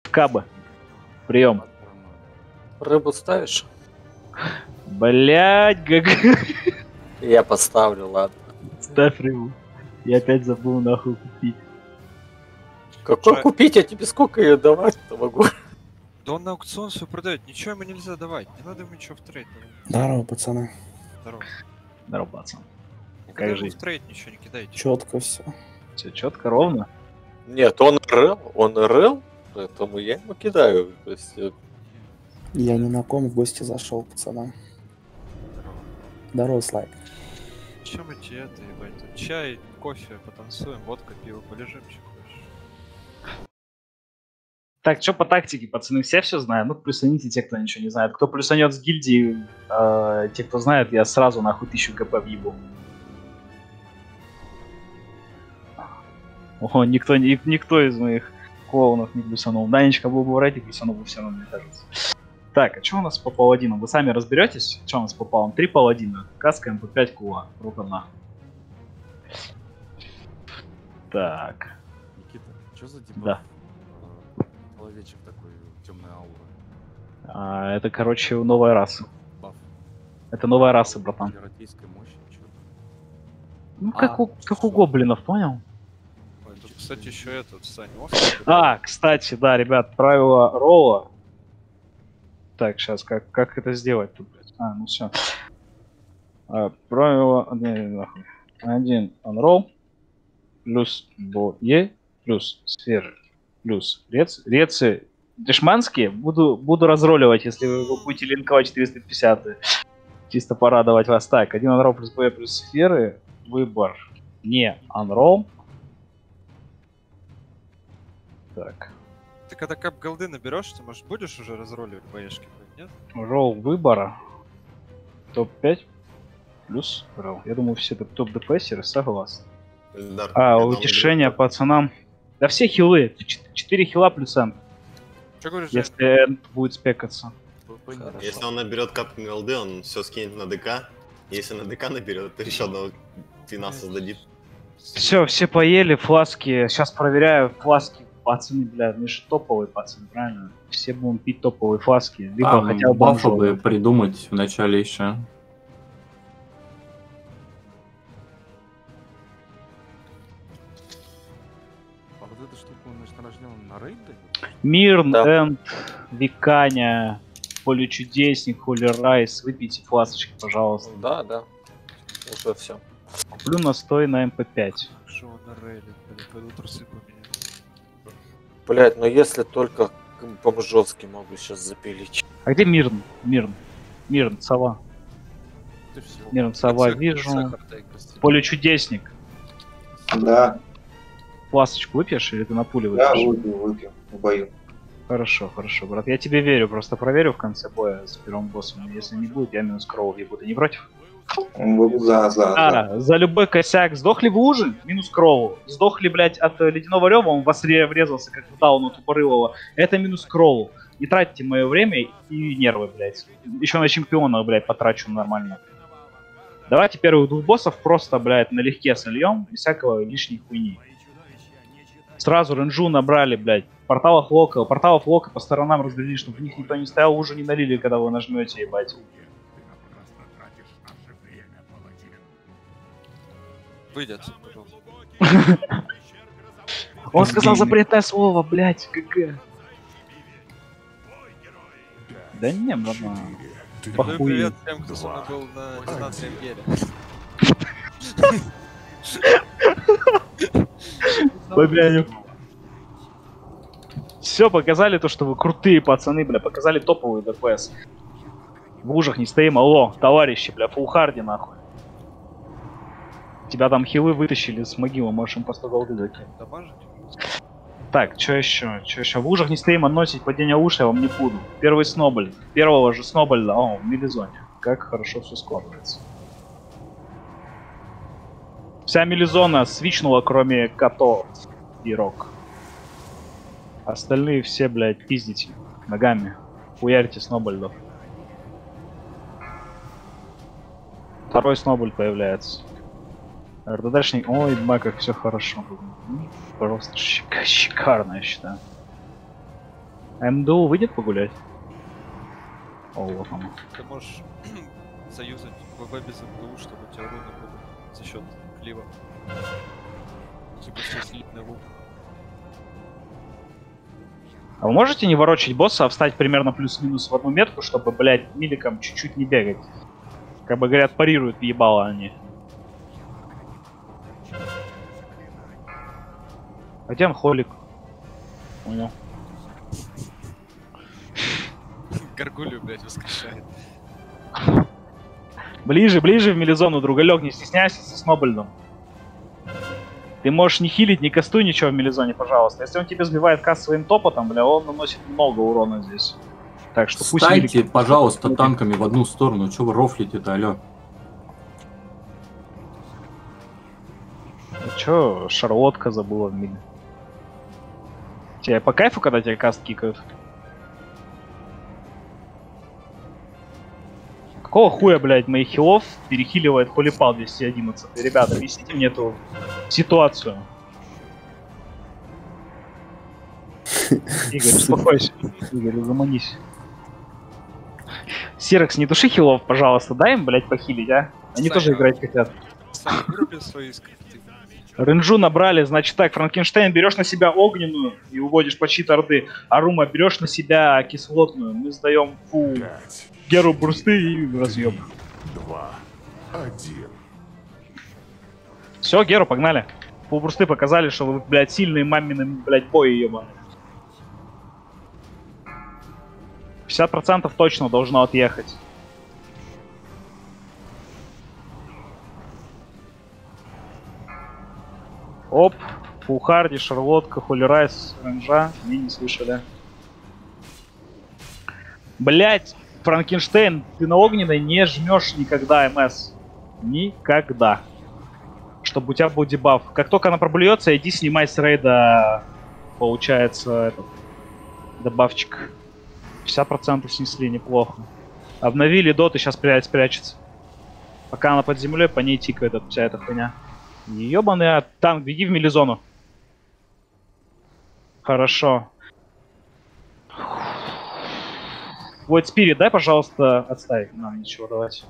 Каба. Прием. Рыбу ставишь? Блять, ГГ. Я поставлю, ладно. Ставь рыбу. Я опять забыл нахуй купить. Какой Что? купить? Я тебе сколько ее давать-то могу? Да он на аукцион все продает, ничего ему нельзя давать, не надо ему ничего в трейд давать. Здорово, пацаны. Здорово. Здорово, пацан. Никогда ему жизнь? в трейд ничего не кидайте. Четко все. Все четко, ровно. Нет, он РЛ, поэтому я ему кидаю. То есть, Я ни на ком в гости зашел, пацаны. Здорово. Здорово, Слайк. Чем эти это, ебать, тут чай, кофе, потанцуем, водка, пиво, полежим, что хочешь. Так, что по тактике, пацаны, все знают? Ну, плюсаните те, кто ничего не знает. Кто плюсанет с гильдии, те, кто знает, я сразу нахуй 1000 ГП въебу. О, никто из моих клоунов не плюсанул. Данечка был бы в рейде, плюсанул бы все равно, мне кажется. Так, а что у нас по паладинам? Вы сами разберетесь? Что у нас по палам? 3 паладина. Каска, МП5, кула. Рука нахуй. Так. Никита, что за дебаф? Да. Человечек такой, темная аура. Это, короче, новая раса. Баф. Это новая раса, братан. Европейской мощи, чё? Ну, как у гоблинов, понял? Ой, тут, кстати, еще этот, Сань, Кстати, да, ребят, правило ролла. Так, сейчас, как это сделать тут, блядь? Ну все. Правило... нахуй. 1 unroll, плюс бое, плюс сферы, плюс рецы дешманские. Буду разролливать, если вы будете линковать 450. Чисто порадовать вас. Так, 1 unroll плюс бое, плюс сферы. Выбор не unroll. Так. Ты когда кап голды наберешь, ты, может, будешь уже разроливать боешки, нет? Ролл выбора. Топ-5 плюс ролл. Я думаю, все топ-ДПСеры согласны. Утешение пацанам. Да все хилы. 4 хила плюс энд. Что говоришь, Если энд будет спекаться. Если он наберет кап голды, он все скинет на ДК. Если на ДК наберет, то еще одного твина создадит. Все поели, фласки. Сейчас проверяю фласки. Пацаны, бля, мы же топовые пацаны, правильно? Все будем пить топовые фласки. Либо хотя бы бафы бы придумать в начале еще. А вот эта штука, значит, рождена на рейде? Мирн, Да. энд, Виканя, Поле Чудесник, Холи Райс. Выпейте фласочки, пожалуйста. да. Уже все. Куплю настой на МП5. что он на рейле, блин, пойду трусы поменять. Блять, но если только бомжовский могу сейчас запилить. А где Мирн? Мирн, сова. Ты все. Мирн, сова, вижу. Поле Чудесник. Да, Фласочку выпьешь или ты на пуле да, выпьешь? выпью в бою. Хорошо, брат. Я тебе верю, просто проверю в конце боя с первым боссом. Если не будет, я минус кроу ебу. Ты не против? За любой косяк. Сдохли вы уже? Минус кроу. Сдохли, блядь, от ледяного рева, он в вас врезался, как в дауну тупорылого. Это минус кроу. Не тратьте мое время и нервы, блядь. Еще на чемпиона, блядь, потрачу нормально. Давайте первых двух боссов просто, блядь, налегке сольем, без всякого лишней хуйни. Сразу ренжу набрали, блядь. Порталов лока по сторонам разделили, чтобы в них никто не стоял, уже не налили, когда вы нажмете, ебать. Выйди отсюда, пожалуйста. Он сказал запретное слово, блядь, ГГ. Да не, ладно. Передаю привет всем, кто со мной был на 19 геле. Победю. Все, показали то, что вы крутые пацаны, бля, показали топовый ДПС. В лужах не стоим, алло, товарищи, бля, фулхарди нахуй. Тебя там хилы вытащили с могилы, можешь им по 100 голды закинуть. Так, что еще? В лужах не стоим, носить падение уши я вам не буду. Первый сноболь. Первого же сноболя, в милизоне. Как хорошо все складывается. Вся милизона свичнула, кроме Като и Рок. Остальные все, блядь, пиздите ногами. Хуярьте снобольдов. Второй сноболь появляется. РДДшник, ой, как все хорошо. Просто шикарно, я считаю. МДУ выйдет погулять? О, вот оно. Ты можешь заюзать ВВ без МДУ, чтобы у тебя руны были за счет клива. Запустить слитный лук. А вы можете не ворочать босса, а встать примерно плюс-минус в одну метку, чтобы, блядь, миликом чуть-чуть не бегать? Как бы говорят, парируют ебало они. А где он холик? Понял. Горгулью, блядь, воскрешает. Ближе, ближе в мелизону, другалек, не стесняйся со Снобальдом. Ты можешь не хилить, не кастуй ничего в мелизоне, пожалуйста. Если он тебе сбивает каст своим топотом, бля, он наносит много урона здесь. Так что пусть Станьте, милики... пожалуйста, танками в одну сторону. Чего вы рофлите-то, алё? Чё, шарлотка забыла в миле? Тебе по кайфу, когда тебя каст кикают? Какого хуя, блядь, моих хилов перехиливает Холипал 211? Ребята, объясните мне эту ситуацию. Игорь, успокойся. Игорь, угомонись. Сирекс, не души хилов, пожалуйста, дай им, блядь, похилить, а? Они тоже играть хотят. Саня, выруби свои скрипты. Ренджу набрали, значит так, Франкенштейн берешь на себя огненную и уводишь по чит орды, а Рума берешь на себя кислотную. Мы сдаем фу Геру бурсты и разъем. 2, 1. Все, Геру, погнали. Фу бурсты показали, что вы, блядь, сильные мамины, блядь, бои ебаные. 50% точно должно отъехать. Оп, Фулхарди, Шарлотка, Холлирайс, Ренжа. Они не слышали. Блять, Франкенштейн, ты на огненной не жмешь никогда МС. Никогда. Чтобы у тебя был дебаф. Как только она проблюется, иди снимай с рейда, получается, этот дебафчик. 50% снесли, неплохо. Обновили дот и сейчас спрячется. Пока она под землей, по ней тикает вся эта хуйня. Ёбаный танк, беги в мелизону. Хорошо. Вот Спирит, дай, пожалуйста, отставить. Нам ничего давать.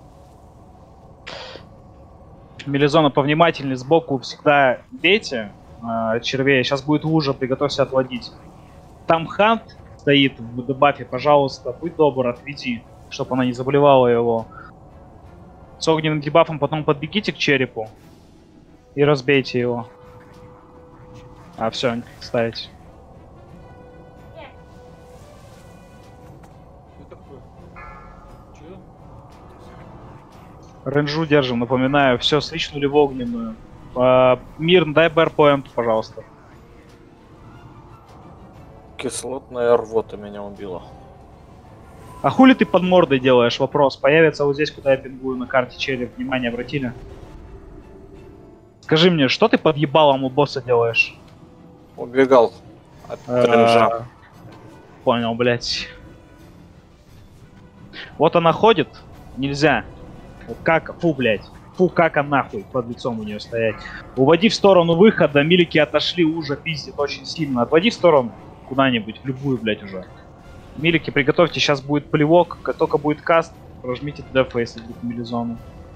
Мелизона повнимательнее, сбоку всегда бейте червей. Сейчас будет лужа, приготовься отводить. Там Хант стоит в дебафе, пожалуйста, будь добр, отведи, чтобы она не заболевала его. С огненным дебафом потом подбегите к черепу. И разбейте его. А, все, ставить. Ренджу держим, напоминаю. Все, свичнули в огненную. Мирн, дай БР-поинт, пожалуйста. Кислотная рвота меня убила. А хули ты под мордой делаешь? Вопрос. Появится вот здесь, куда я пингую на карте череп. Внимание, обратили? Скажи мне, что ты под ебалом у босса делаешь? Убегал от Ренжа. Понял, блять. Вот она ходит, нельзя. Вот как, фу, блять. Фу, как она нахуй под лицом у нее стоять. Уводи в сторону выхода, милики отошли, уже пиздит очень сильно. Отводи в сторону куда-нибудь, в любую, блять, уже. Милики, приготовьте, сейчас будет плевок, как только будет каст, прожмите деф, если будет милизону.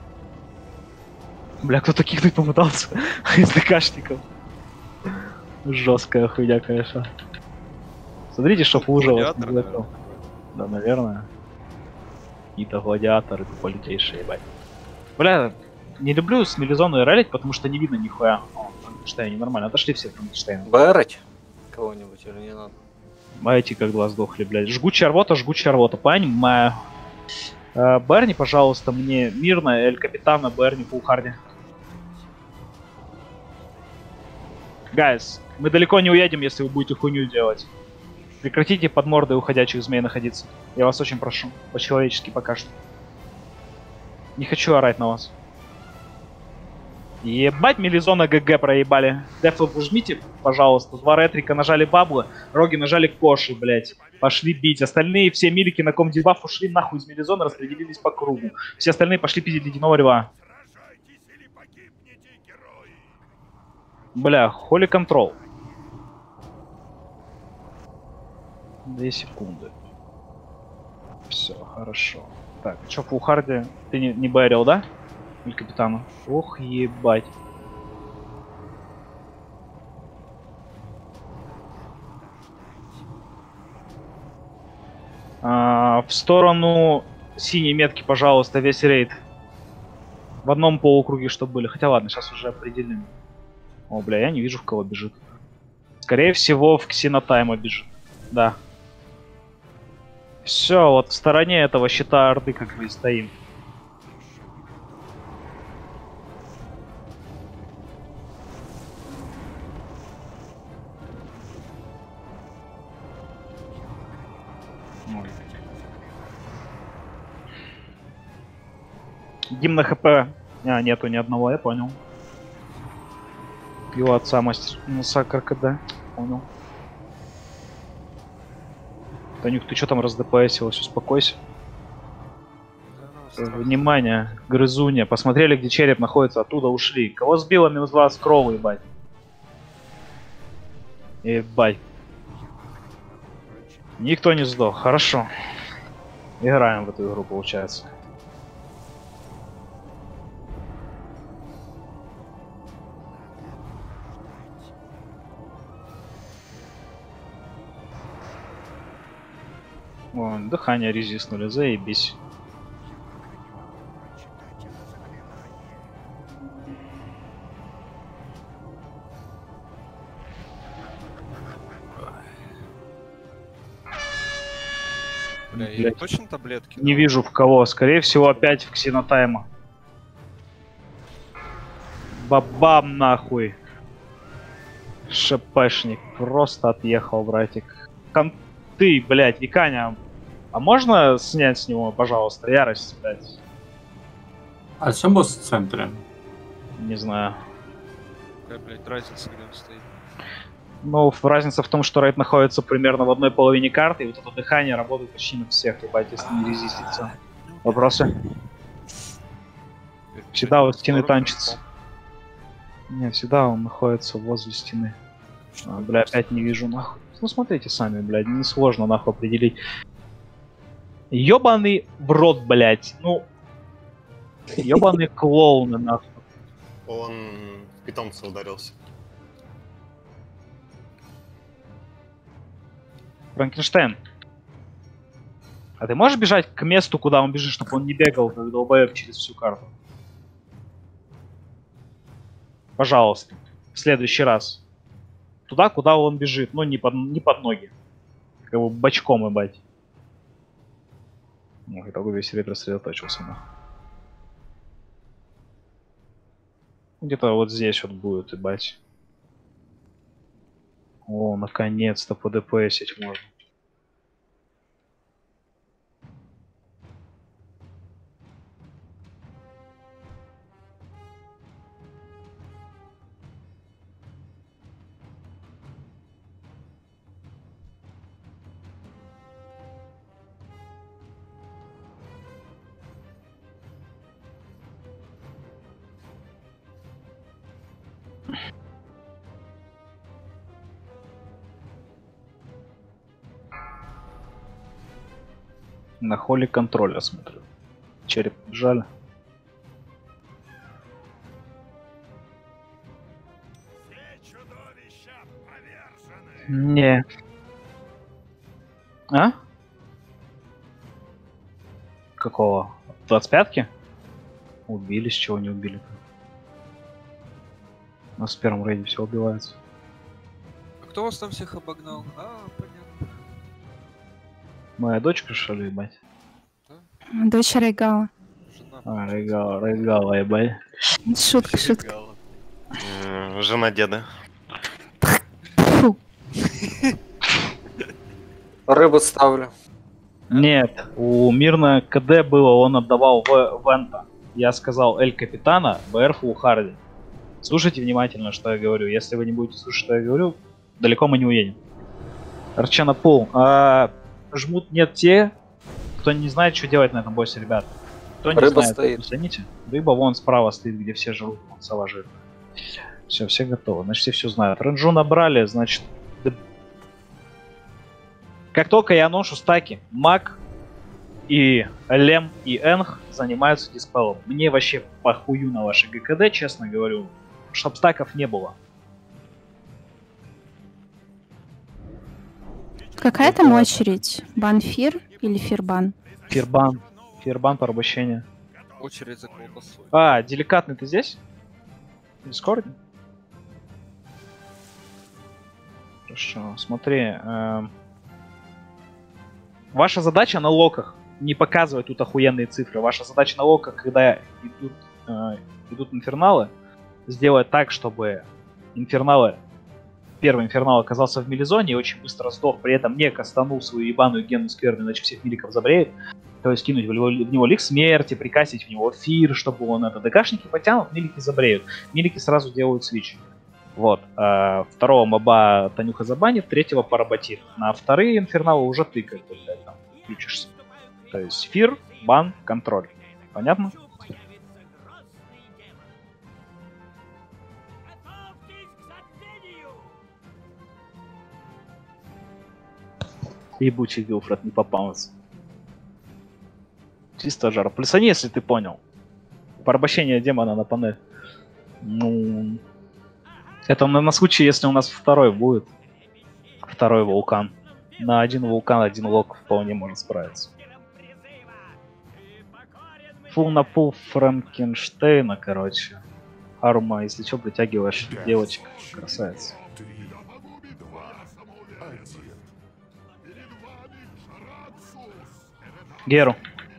Бля, кто-то кикнуть попытался из ДКшников. Жесткая хуйня, конечно. Смотрите, чтоб лужа вас не залетел. Да, наверное. Какие-то гладиаторы туполютейшие, ебать. Бля, не люблю с мелизоной ралить, потому что не видно нихуя. О, Франкенштейн, нормально. Отошли все Франкенштейн. Бэрать кого-нибудь или не надо? Эти как два сдохли, блядь. Жгучая рвота, понимаю. Берни, пожалуйста, мне мирно, Эль Капитана, Берни, Фулхарди. Гайс, мы далеко не уедем, если вы будете хуйню делать. Прекратите под мордой уходящих змей находиться. Я вас очень прошу. По-человечески пока что. Не хочу орать на вас. Ебать, мелизона ГГ проебали. Дефы жмите, пожалуйста. Два ретрика нажали баблы, роги нажали коши, блять. Пошли бить. Остальные все милики на ком дебаф ушли нахуй из мелизона, распределились по кругу. Все остальные пошли пиздить ледяного льва. Бля, холи контрол. 2 секунды. Все, хорошо. Так, что, Фулхарди, ты не бэрил, да? Или капитану? Ох, ебать. В сторону синей метки, пожалуйста, весь рейд. В одном полукруге, чтобы были. Хотя ладно, сейчас уже определим. О, бля, я не вижу, в кого бежит. Скорее всего, в Ксенотайма бежит. Да. Все, вот в стороне этого щита Орды как бы и стоим. Гимн на ХП. Нету ни одного, я понял. Его отца мастер Сакар КД. Понял. Танюк, ты что там раздпсилась? Успокойся. Внимание, грызунья. Посмотрели, где череп находится, оттуда ушли. Кого сбило? -2 с крову, ебать. Ебать. Никто не сдох. Хорошо. Играем в эту игру, получается. Вон, дыхание резистнули, заебись. Бля, я Блядь. точно таблетки? Не дал? вижу в кого. Скорее всего, опять в Ксенотайма. Бабам нахуй. ШПшник. Просто отъехал, братик. Ты, блядь, Виканя. А можно снять с него, пожалуйста, ярость, блядь? А чем босс в центре? Не знаю. Какая, блядь, разница, где он стоит? Ну, разница в том, что рейд находится примерно в одной половине карты, и вот это дыхание работает почти на всех, ебать, если не резистится. Вопросы? Всегда у стены танчится. Не, всегда он находится возле стены. Бля, опять не вижу, нахуй. Ну, смотрите сами, блядь, несложно, нахуй, определить. Ёбаный в рот, блядь. Ну, ёбаные клоуны, нахуй. Он в питомца ударился. Франкенштейн. А ты можешь бежать к месту, куда он бежит, чтобы он не бегал, как долбоёб, через всю карту? Пожалуйста. В следующий раз. Туда, куда он бежит. Ну, не под ноги. Как бы бочком, ебать. Ну, итого весь рейд рассредоточился, нахуй. Где-то вот здесь вот будет, ебать. О, наконец-то по ДПСить можно. На холле контроля смотрю. Череп жаль. Не. А? Какого? 25-ки? Убили, с чего не убили? У нас в первом рейде все убивается. А кто вас там всех обогнал? А, понятно. Моя дочка, что ли, ебать? Дочь Рейгала. Жена. Регала, ебать. Шутка, шутка. Жена деда. Фу. Рыбу ставлю. Нет, у Мирна КД было, он отдавал в Вента. Я сказал Эль Капитана, БР Фулхарди. Слушайте внимательно, что я говорю. Если вы не будете слушать, что я говорю, далеко мы не уедем. Арчана Пул. Жмут нет те, кто не знает, что делать на этом боссе, ребят. Кто не Рыба знает, стоит. оцените. Рыба вон справа стоит, где все жрут, вон сова жирная. Все, все готовы. Значит, все знают. Ренджу набрали, значит... Как только я ношу стаки, Маг и Лем и Энх занимаются диспелом. Мне вообще похую на ваши ГКД, честно говорю, чтоб стаков не было. Какая там очередь? Банфир или фирбан? Фирбан. Фирбан порабощение. Очередь за колбасой. А, деликатный ты здесь? В Дискорде? Хорошо, смотри. Ваша задача на локах не показывать тут охуенные цифры. Ваша задача на локах, когда идут инферналы, сделать так, чтобы первый инфернал оказался в милизоне и очень быстро сдох, при этом не кастанул свою ебаную генную скверну, иначе всех миликов забреет. То есть кинуть в него лик смерти, прикасить в него фир, чтобы он это ДКшники потянут, милики забреют. Милики сразу делают свич. Вот. Второго моба Танюха забанит, третьего поработит. На вторые инферналы уже ты как бы там включишься. То есть фир, бан, контроль. Понятно? Ебучий Вилфред не попался. Чисто жар. Плюсани, если ты понял. Порабощение демона на панель. Ну... Это на случай, если у нас второй будет. Второй вулкан. На один вулкан, один лок вполне может справиться. Фул на пул Франкенштейна, короче. Арума, если что, притягиваешь девочек. Красавица. Геру.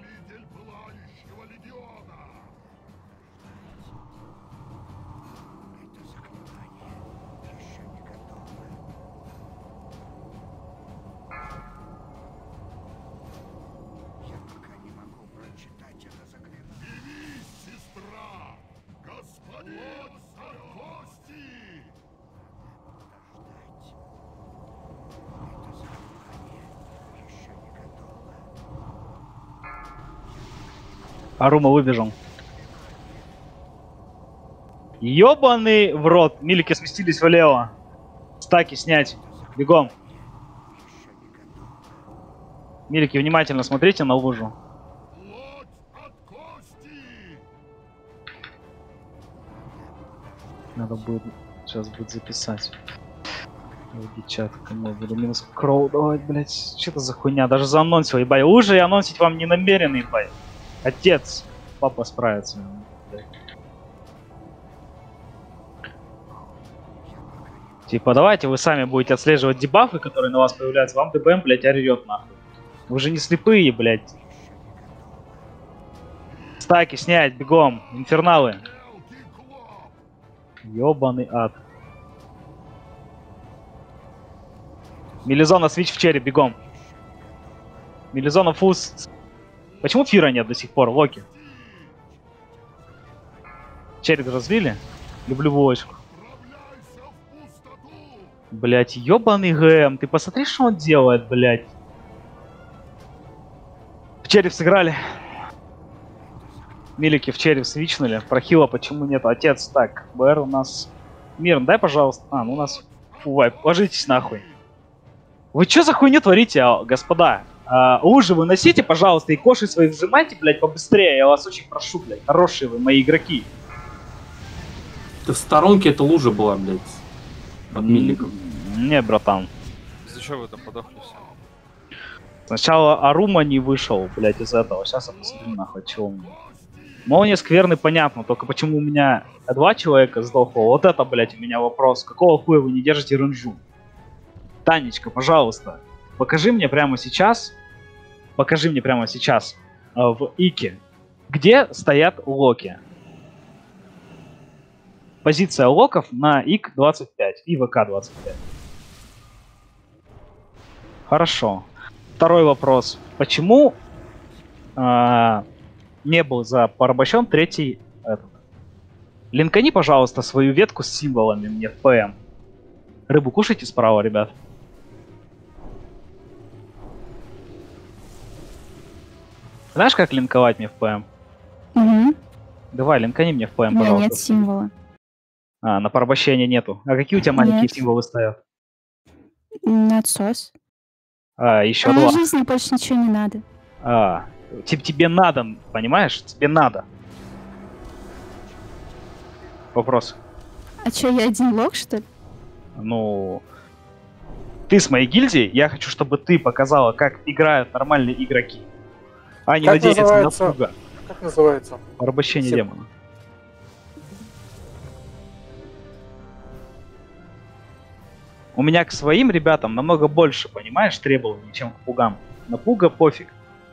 Арума выбежал. Ёбаный в рот. Милики сместились влево. Стаки снять. Бегом. Милики, внимательно смотрите на лужу. Надо будет... Сейчас будет записать. Чат, кому буду минус кроу давать, блять. Что это за хуйня? Даже заанонсил, ебать. Лужи я анонсить вам не намерен, ебать. Отец, папа справится. Типа, давайте вы сами будете отслеживать дебафы, которые на вас появляются. Вам ДБМ, блять, орёт нахуй. Вы же не слепые, блять. Стаки снять, бегом. Инферналы. Ёбаный ад. Мелизона свич в череп, бегом. Мелизона фуз. Почему Фира нет до сих пор, Локи? Череп развили? Люблю булочку. Блять, ёбаный ГМ. Ты посмотри, что он делает, блять. В череп сыграли. Милики в череп свичнули. Прохила почему нет? Отец, так, БР у нас... Мирн, дай, пожалуйста. А, ну у нас... Фу, вайп, ложитесь нахуй. Вы чё за хуйню творите, господа? Лужи выносите, пожалуйста, и коши свои вжимайте, блядь, побыстрее. Я вас очень прошу, блядь. Хорошие вы мои игроки. Ты в сторонке эта лужа была, блядь. От миликов. Не, братан. Из-за чего вы там подохли все? Сначала Арума не вышел, блядь, из этого. Сейчас я посмотрю, нахуй, чего у меня. Молния скверный, понятно. Только почему у меня 2 человека сдохло? Вот это, блядь, у меня вопрос. Какого хуя вы не держите ренжу? Танечка, пожалуйста. Покажи мне прямо сейчас в Ике, где стоят локи. Позиция локов на ИК 25 и ВК 25. Хорошо. Второй вопрос. Почему не был порабощен третий этот? Линкани, пожалуйста, свою ветку с символами мне в ПМ. Рыбу кушайте справа, ребят. Знаешь, как линковать мне в ПМ? Угу. Давай, линкани мне в ПМ, У меня пожалуйста. нет символа. А, на порабощение нету. А какие у тебя маленькие Нет. символы стоят? Отсос. Еще два. Жизни больше ничего не надо. Тебе надо, понимаешь? Тебе надо. Вопрос. А чё, я один лох, что ли? Ну... Ты с моей гильдии, я хочу, чтобы ты показала, как играют нормальные игроки. А не Как надеяться на называется? пуга. Как называется? Порабощение Всем. демона. У меня к своим ребятам намного больше, понимаешь, требований, чем к пугам. На пуга пофиг.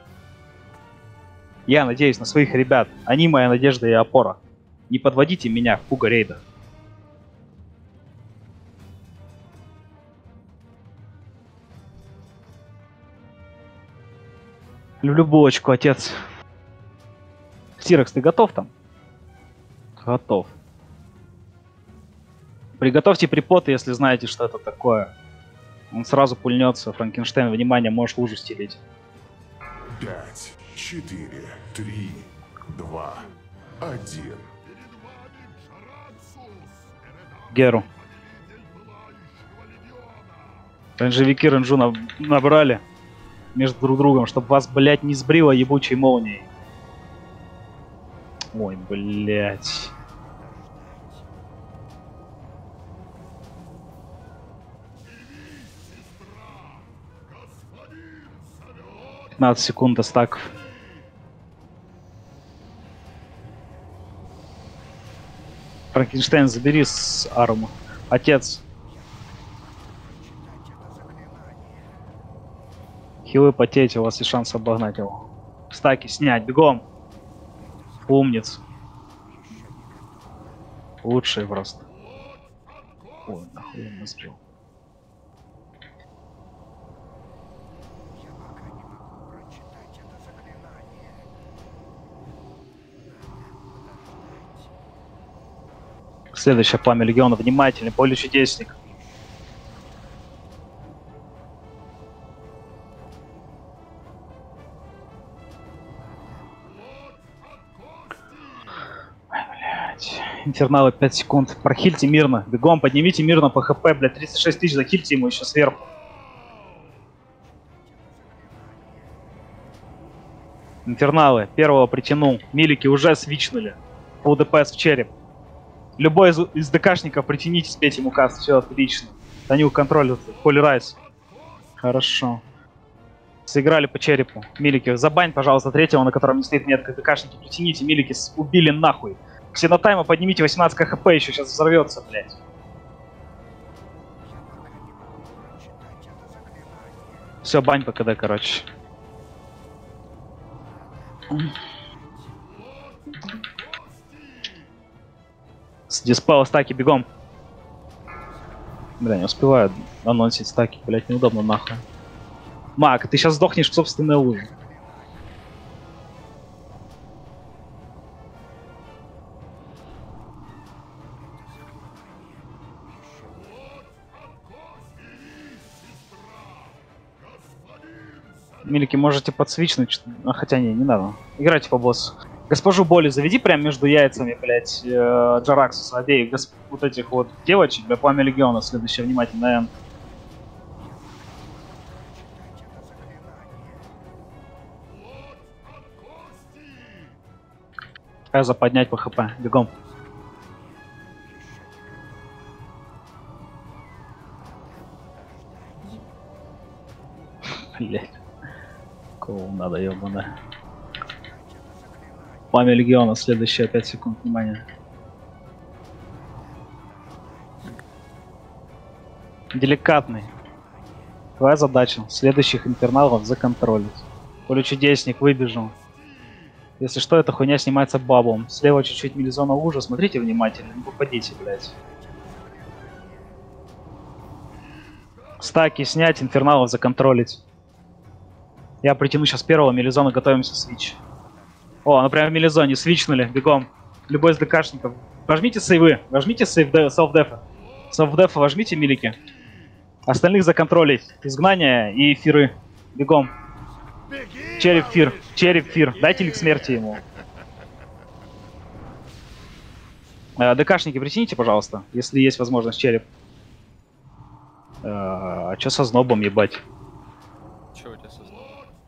Я надеюсь на своих ребят. Они моя надежда и опора. Не подводите меня в пуга рейдах. Люблю булочку, отец. Сирекс, ты готов там? Готов. Приготовьте припоты, если знаете, что это такое. Он сразу пульнется. Франкенштейн, внимание, можешь лужу стелить. 5, 4, 3, 2, 1. Геру. Рейнджевики рейнджу набрали между друг другом, чтобы вас, блять, не сбрило ебучей молнией. Ой, блять. Секунд до стаков. Франкенштейн, забери с Арума. Отец. Хилы потеть, у вас есть шанс обогнать его. Стаки снять, бегом. Умниц. Лучший просто. Ой, нахуй я сбил. Следующее пламя легиона. Внимательный, поле чудесник. Инферналы 5 секунд. Прохильте мирно. Бегом, поднимите мирно по хп, блядь. 36 тысяч, захильте ему еще сверху. Инферналы. Первого притянул. Милики уже свичнули. Фулл ДПС в череп. Любой из ДКшников притяните, спеть ему каст. Все отлично. Они контролируют. Полирайз. Хорошо. Сыграли по черепу. Милики, забань, пожалуйста, третьего, на котором не стоит метка. ДКшники притяните. Милики убили нахуй. Ксенотайма поднимите 18 хп, еще сейчас взорвется, блядь. Все, бань по КД, короче. С диспела стаки, бегом. Бля, не успеваю анонсить стаки, блядь, неудобно нахуй. Мак, ты сейчас сдохнешь в собственной луже. Милики, можете подсвичнуть, хотя не надо. Играйте по боссу. Госпожу Боли заведи прям между яйцами, блять, Джараксуса, обеих вот этих вот девочек, для пламя легиона, следующее, внимательно, Н. Эза поднять по хп, бегом. Блять. Кого надо, ёбаная. Пламя легиона, следующие 5 секунд, внимание. Деликатный. Твоя задача следующих инферналов законтролить. Поле чудесник, выбежал. Если что, эта хуйня снимается баблом. Слева чуть-чуть милизона лужа, смотрите внимательно, не попадите, блядь. Стаки снять, инферналов законтролить. Я притяну сейчас первого милизона, готовимся свич. О, ну прям в милизоне, свичнули, бегом. Любой из ДКшников. Вожмите сейвы, вожмите сейв селф-дефа. Селф-дефа вожмите, милики. Остальных законтролить. Изгнание и фиры. Бегом. Череп фир, череп фир. Дайте лик смерти ему. ДКшники, притяните, пожалуйста, если есть возможность череп. А чё со знобом, ебать? босса снова?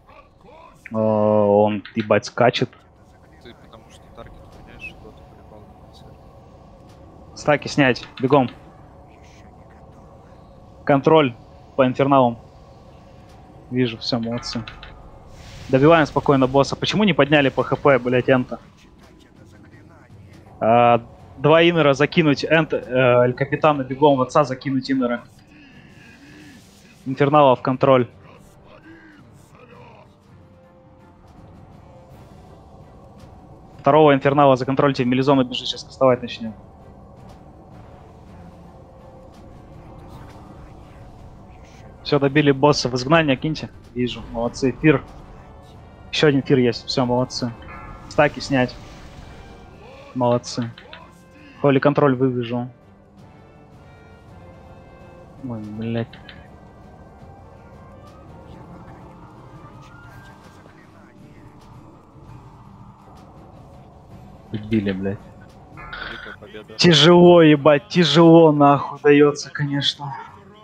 Он, ебать, скачет. Ты потому что таргет меняешь, и доту полетал на конце. Стаки снять, бегом. Контроль по инферналам. Вижу, все, молодцы. Добиваем спокойно босса. Почему не подняли по хп, блять, энта? 2 иннера закинуть, капитана бегом в отца закинуть иннера. Инфернала в контроль. Второго инфернала законтрольте, Мелизона бежит, сейчас кастовать начнем. Все, добили босса, в изгнание киньте. Вижу, молодцы, фир. Еще один фир есть, все, молодцы. Стаки снять. Молодцы. Холи контроль вывяжу. Ой, блядь. Убили, блядь. Великая победа. Тяжело, ебать, тяжело нахуй дается, конечно.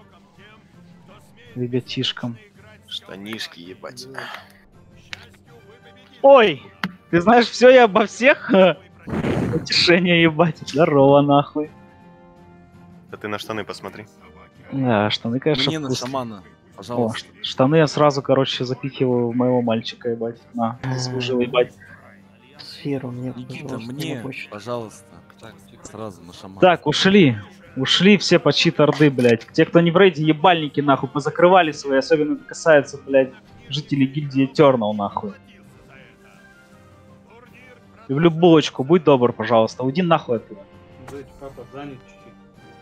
Ребятишкам. Штанишки, ебать. Ой! Ты знаешь, все я обо всех? Утешение, ебать. Здорово, нахуй. Да ты на штаны посмотри. Да, штаны, конечно, Мне на вкусные. шамана, О, пожалуйста. штаны я сразу, короче, запихиваю в моего мальчика, ебать. На, заслужил, ебать. Сферу мне, Никита, пожалуйста, мне, на почту. пожалуйста. Так, тихо. Сразу на шамана. Так, ушли. Ушли все под чит-орды, блядь. Те, кто не в рейде, ебальники, нахуй, позакрывали свои. Особенно это касается, блядь, жителей гильдии Eternal, нахуй. Люблю булочку, будь добр, пожалуйста. Уйди нахуй оттуда. Папа занят чуть-чуть.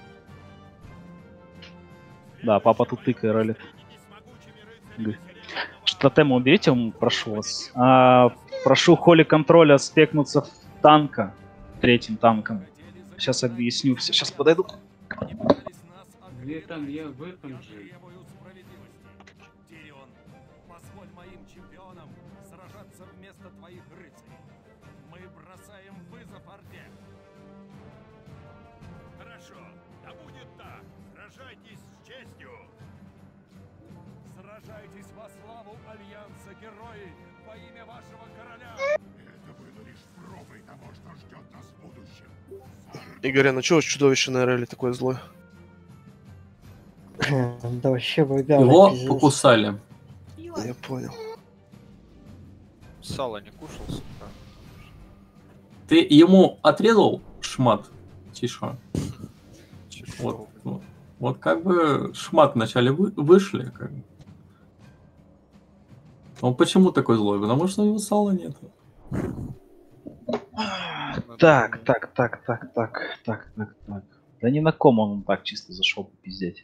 Да, папа тут тыкой ролит. Что тему уберите, прошу вас. Прошу холи контроля спекнуться в танка. 3-м танком. Сейчас объясню все. Сейчас подойду. Где там, я в этом же. Позволь моим чемпионам сражаться вместо твоих рыцарей. Мы бросаем вызов Орде. Хорошо, да будет так. Сражайтесь с честью. Сражайтесь во славу Альянса, герои, во имя вашего короля. Это было лишь пробой того, что ждет нас в будущем. Игорь, ну чего чудовище на РЛ такое злое? Да вообще Его покусали. Я понял. Сало не кушал с утра. Ты ему отрезал шмат? Тише. Вот, вот как бы шмат вначале вышли. Как бы. Он почему такой злой? Потому что у него сала нет. Так. Да не на ком он так чисто зашел попиздеть.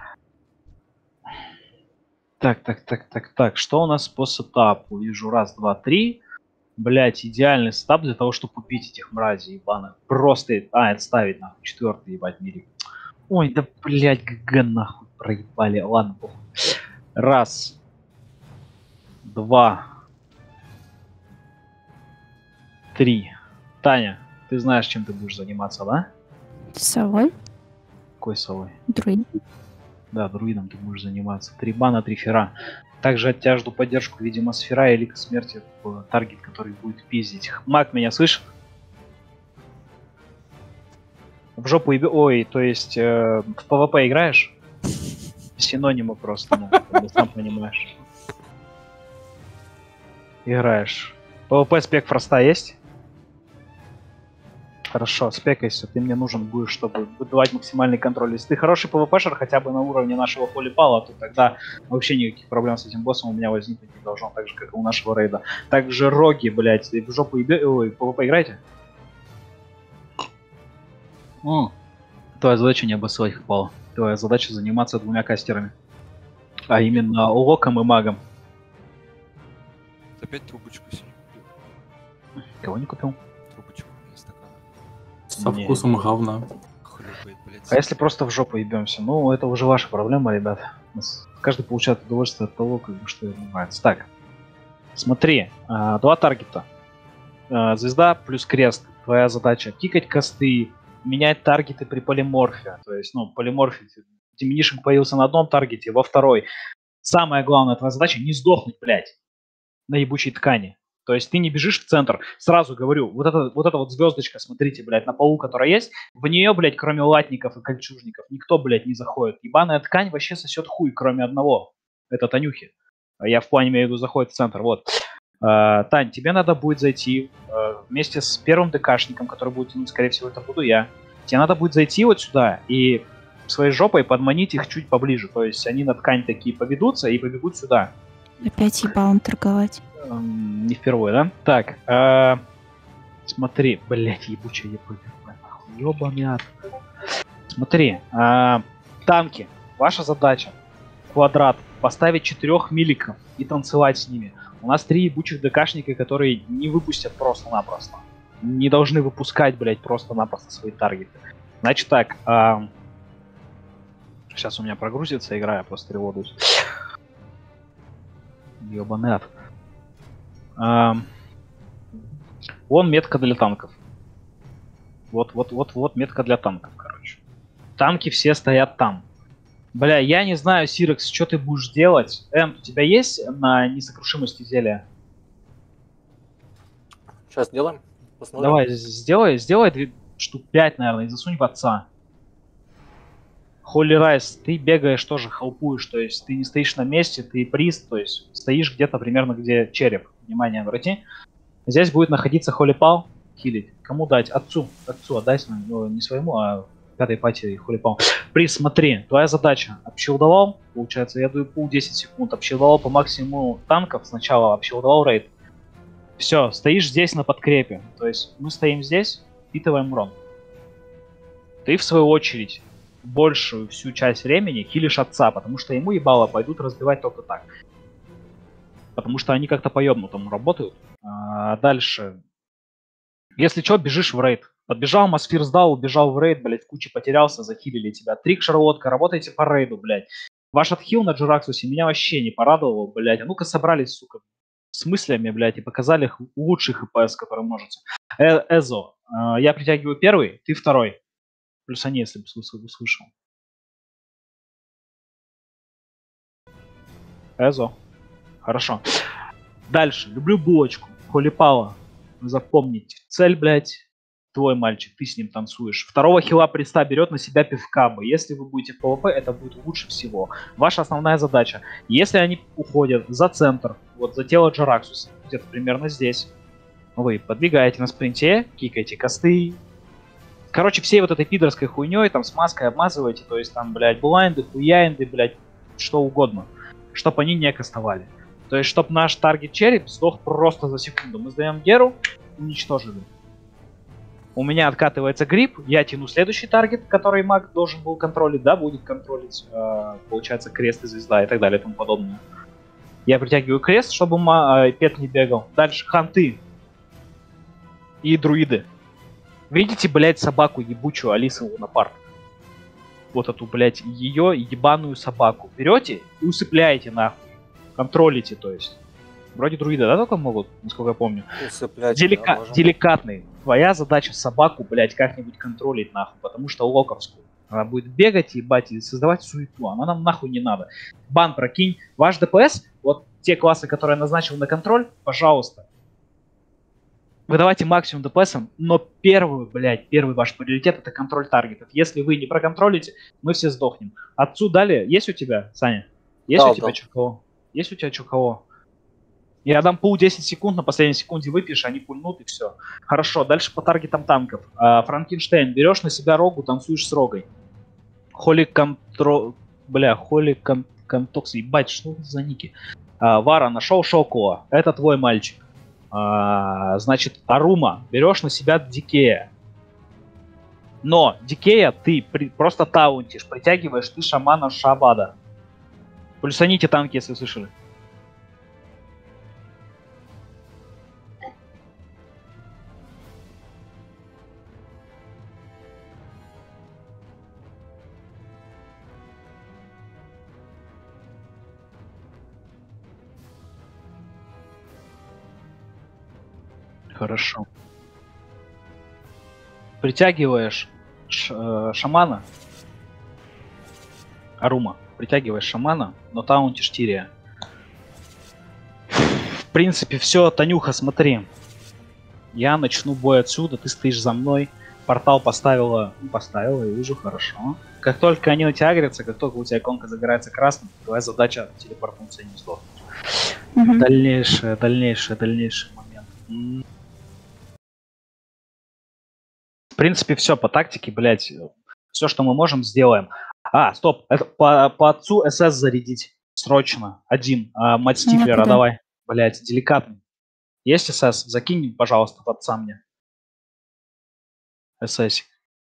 Так. Что у нас по сетапу? Вижу, 1, 2, 3. Блять, идеальный сетап для того, чтобы убить этих мразей ебаных. Просто... это ставить нахуй. 4-й ебать мире. Ой, да блять, ГГ нахуй проебали. Ладно, похуй. 1, 2, 3. Таня, ты знаешь, чем ты будешь заниматься, да? Совой, Какой совой? друид. Да, друидом ты будешь заниматься. 3 бана, 3 фера. Также от тебя жду поддержку, видимо, сфера и лика смерти в таргет, который будет пиздить. Маг меня слышит? В жопу еби... Ой, то есть в ПВП играешь? Синонимы просто, ну, ты сам понимаешь. Играешь. ПВП спек фроста есть? Хорошо, спекайся, ты мне нужен будешь, чтобы выдавать максимальный контроль. Если ты хороший ПВПшер, хотя бы на уровне нашего холипала, то тогда вообще никаких проблем с этим боссом у меня возникнуть не должно, так же, как и у нашего рейда. Также роги, блять, в жопу ебе... Ой, ПВП играете? Твоя задача не обоссывать хпала. Твоя задача заниматься 2 кастерами. А именно локом и магом. Опять трубочку себе купил. Кого не купил? Трубочку из стакана. Со вкусом говна. Хлюпает, блядь. А если просто в жопу ебемся? Ну, это уже ваша проблема, ребят. Каждый получает удовольствие от того, как бы, что ему нравится. Так, смотри, 2 таргета. Звезда плюс крест. Твоя задача кикать косты, менять таргеты при полиморфе. То есть, ну, полиморфе. Диминишинг появился на одном таргете, во второй. Самая главная твоя задача не сдохнуть, блядь, на ебучей ткани. То есть ты не бежишь в центр. Сразу говорю, вот эта вот звездочка, смотрите, блядь, на полу, которая есть, в нее, блядь, кроме латников и кольчужников, никто, блядь, не заходит. Ебаная ткань вообще сосет хуй, кроме одного. Это Танюхи. Я в плане имею в виду заходит в центр, вот. Тань, тебе надо будет зайти вместе с первым ДКшником, который будет тянуть, скорее всего, это буду я. Тебе надо будет зайти вот сюда и своей жопой подманить их чуть поближе. То есть они на ткань такие поведутся и побегут сюда. Опять ебалом торговать. Не впервые, да? Так, смотри, блять, ебучая ебаный ад. Смотри, танки. Ваша задача квадрат поставить 4 миликов и танцевать с ними. У нас 3 ебучих ДКшника, которые не выпустят просто-напросто. Не должны выпускать, блять, просто-напросто свои таргеты. Значит так, сейчас у меня прогрузится игра, я просто реводусь. Ёбаный ад. Вон метка для танков. Вот метка для танков, короче. Танки все стоят там. Бля, я не знаю, Сирекс, что ты будешь делать. Эм, у тебя есть на несокрушимости зелья? Сейчас сделаем. Посмотрим. Давай, сделай штук 5, наверное, и засунь в отца. Холли Райс, ты бегаешь тоже, халпуешь, то есть ты не стоишь на месте, ты прист, то есть стоишь где-то примерно где череп. Внимание, обрати. Здесь будет находиться Холли Пал, хилить. Кому дать? Отцу. Отцу отдай, ну, не своему, а пятой пати Холли Пал. Прист, смотри, твоя задача. Общелдовал, получается, я даю пул 10 секунд. Общелдовал по максимуму танков сначала, общелдовал рейд. Все, стоишь здесь на подкрепе. То есть мы стоим здесь, впитываем урон. Ты в свою очередь большую всю часть времени хилишь отца, потому что ему ебало пойдут разбивать только так. Потому что они как-то по-ёбнутому работают. Дальше. Если что, бежишь в рейд. Подбежал, Мосфир сдал, убежал в рейд, блядь, в куче потерялся, захилили тебя. Трик, Шарлотка, работайте по рейду, блядь. Ваш отхил на Джураксусе меня вообще не порадовал, блядь. А ну-ка собрались, сука, с мыслями, блядь, и показали лучший ХПС, который можете. Эзо, я притягиваю первый, ты второй. Плюс они, если бы услышал. Эзо. Хорошо. Дальше. Люблю булочку. Холипала. Запомнить. Цель, блядь, твой мальчик. Ты с ним танцуешь. Второго хила приста берет на себя пивкабы. Если вы будете в ПВП, это будет лучше всего. Ваша основная задача. Если они уходят за центр, вот за тело Джараксуса, где-то примерно здесь, вы подбегаете на спринте, кикаете косты. Короче, всей вот этой пидорской хуйней, там, с маской обмазываете, то есть там, блядь, блайнды, хуяинды, блядь, что угодно. Чтоб они не кастовали. То есть, чтоб наш таргет череп сдох просто за секунду. Мы сдаем Геру, уничтожили. У меня откатывается гриб, я тяну следующий таргет, который маг должен был контролить, да, будет контролить, получается, крест и звезда и так далее и тому подобное. Я притягиваю крест, чтобы пет не бегал. Дальше ханты и друиды. Видите, блядь, собаку ебучую Алису Лунапарк? Вот эту, блядь, ее ебаную собаку. Берете и усыпляете нахуй. Контролите, то есть. Вроде друида, да, только могут, насколько я помню. Усыплять, Деликатный. Твоя задача собаку, блядь, как-нибудь контролить нахуй. Потому что локовскую. Она будет бегать, ебать, и создавать суету. Она нам нахуй не надо. Бан прокинь. Ваш ДПС, вот те классы, которые я назначил на контроль, пожалуйста. Выдавайте максимум ДПСом, но первый ваш приоритет это контроль таргетов. Если вы не проконтролите, мы все сдохнем. Отцу дали. Есть у тебя, Саня? Есть у тебя чё-кого? Есть у тебя чё-кого? Я дам пул 10 секунд, на последней секунде выпьешь, они пульнут и все. Хорошо, дальше по таргетам танков. Франкенштейн, берешь на себя рогу, танцуешь с рогой. Холли Контокс, ебать, что это за ники? Вара, нашел Шокула, это твой мальчик. Значит, Арума, берешь на себя Дикея. Но Дикея ты просто таунтишь, притягиваешь ты шамана Шабада. Плюсаните танки, если слышали. Хорошо. Притягиваешь шамана. Арума. притягиваешь шамана, но таунтишь Тирия. В принципе, все, Танюха, смотри. Я начну бой отсюда, ты стоишь за мной. Портал поставила, и уже хорошо. Как только они на тебя агрятся, как только у тебя иконка загорается красным, твоя задача телепортнуться и не сдохнуть. Дальнейший момент. В принципе, все по тактике, блять. Все, что мы можем, сделаем. Стоп. Это по отцу СС зарядить. Срочно. Один. Мать Стифлера, давай. Блять, деликатный. Есть СС? Закинь, пожалуйста, в отца мне. СС.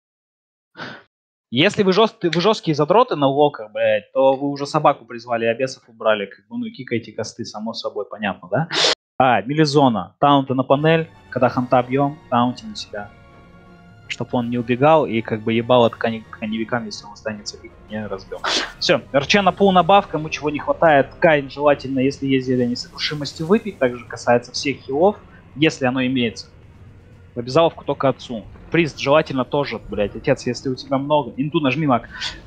Если вы жесткие задроты на локах, блять, то вы уже собаку призвали, а бесов убрали. Как бы, ну, кикайте косты, само собой, понятно, да? Мелизона. Таунты на панель. Когда ханта бьем, таунти на себя. Чтобы он не убегал и как бы ебал от коневикам, если он останется бить, не разбил. Все, РЧ на пол набав, кому чего не хватает. Кайн желательно, если есть зелье несокрушимости, выпить. Также касается всех хилов, если оно имеется. В обязаловку только отцу. Приз желательно тоже, блять, отец, если у тебя много. Инту нажми, маг.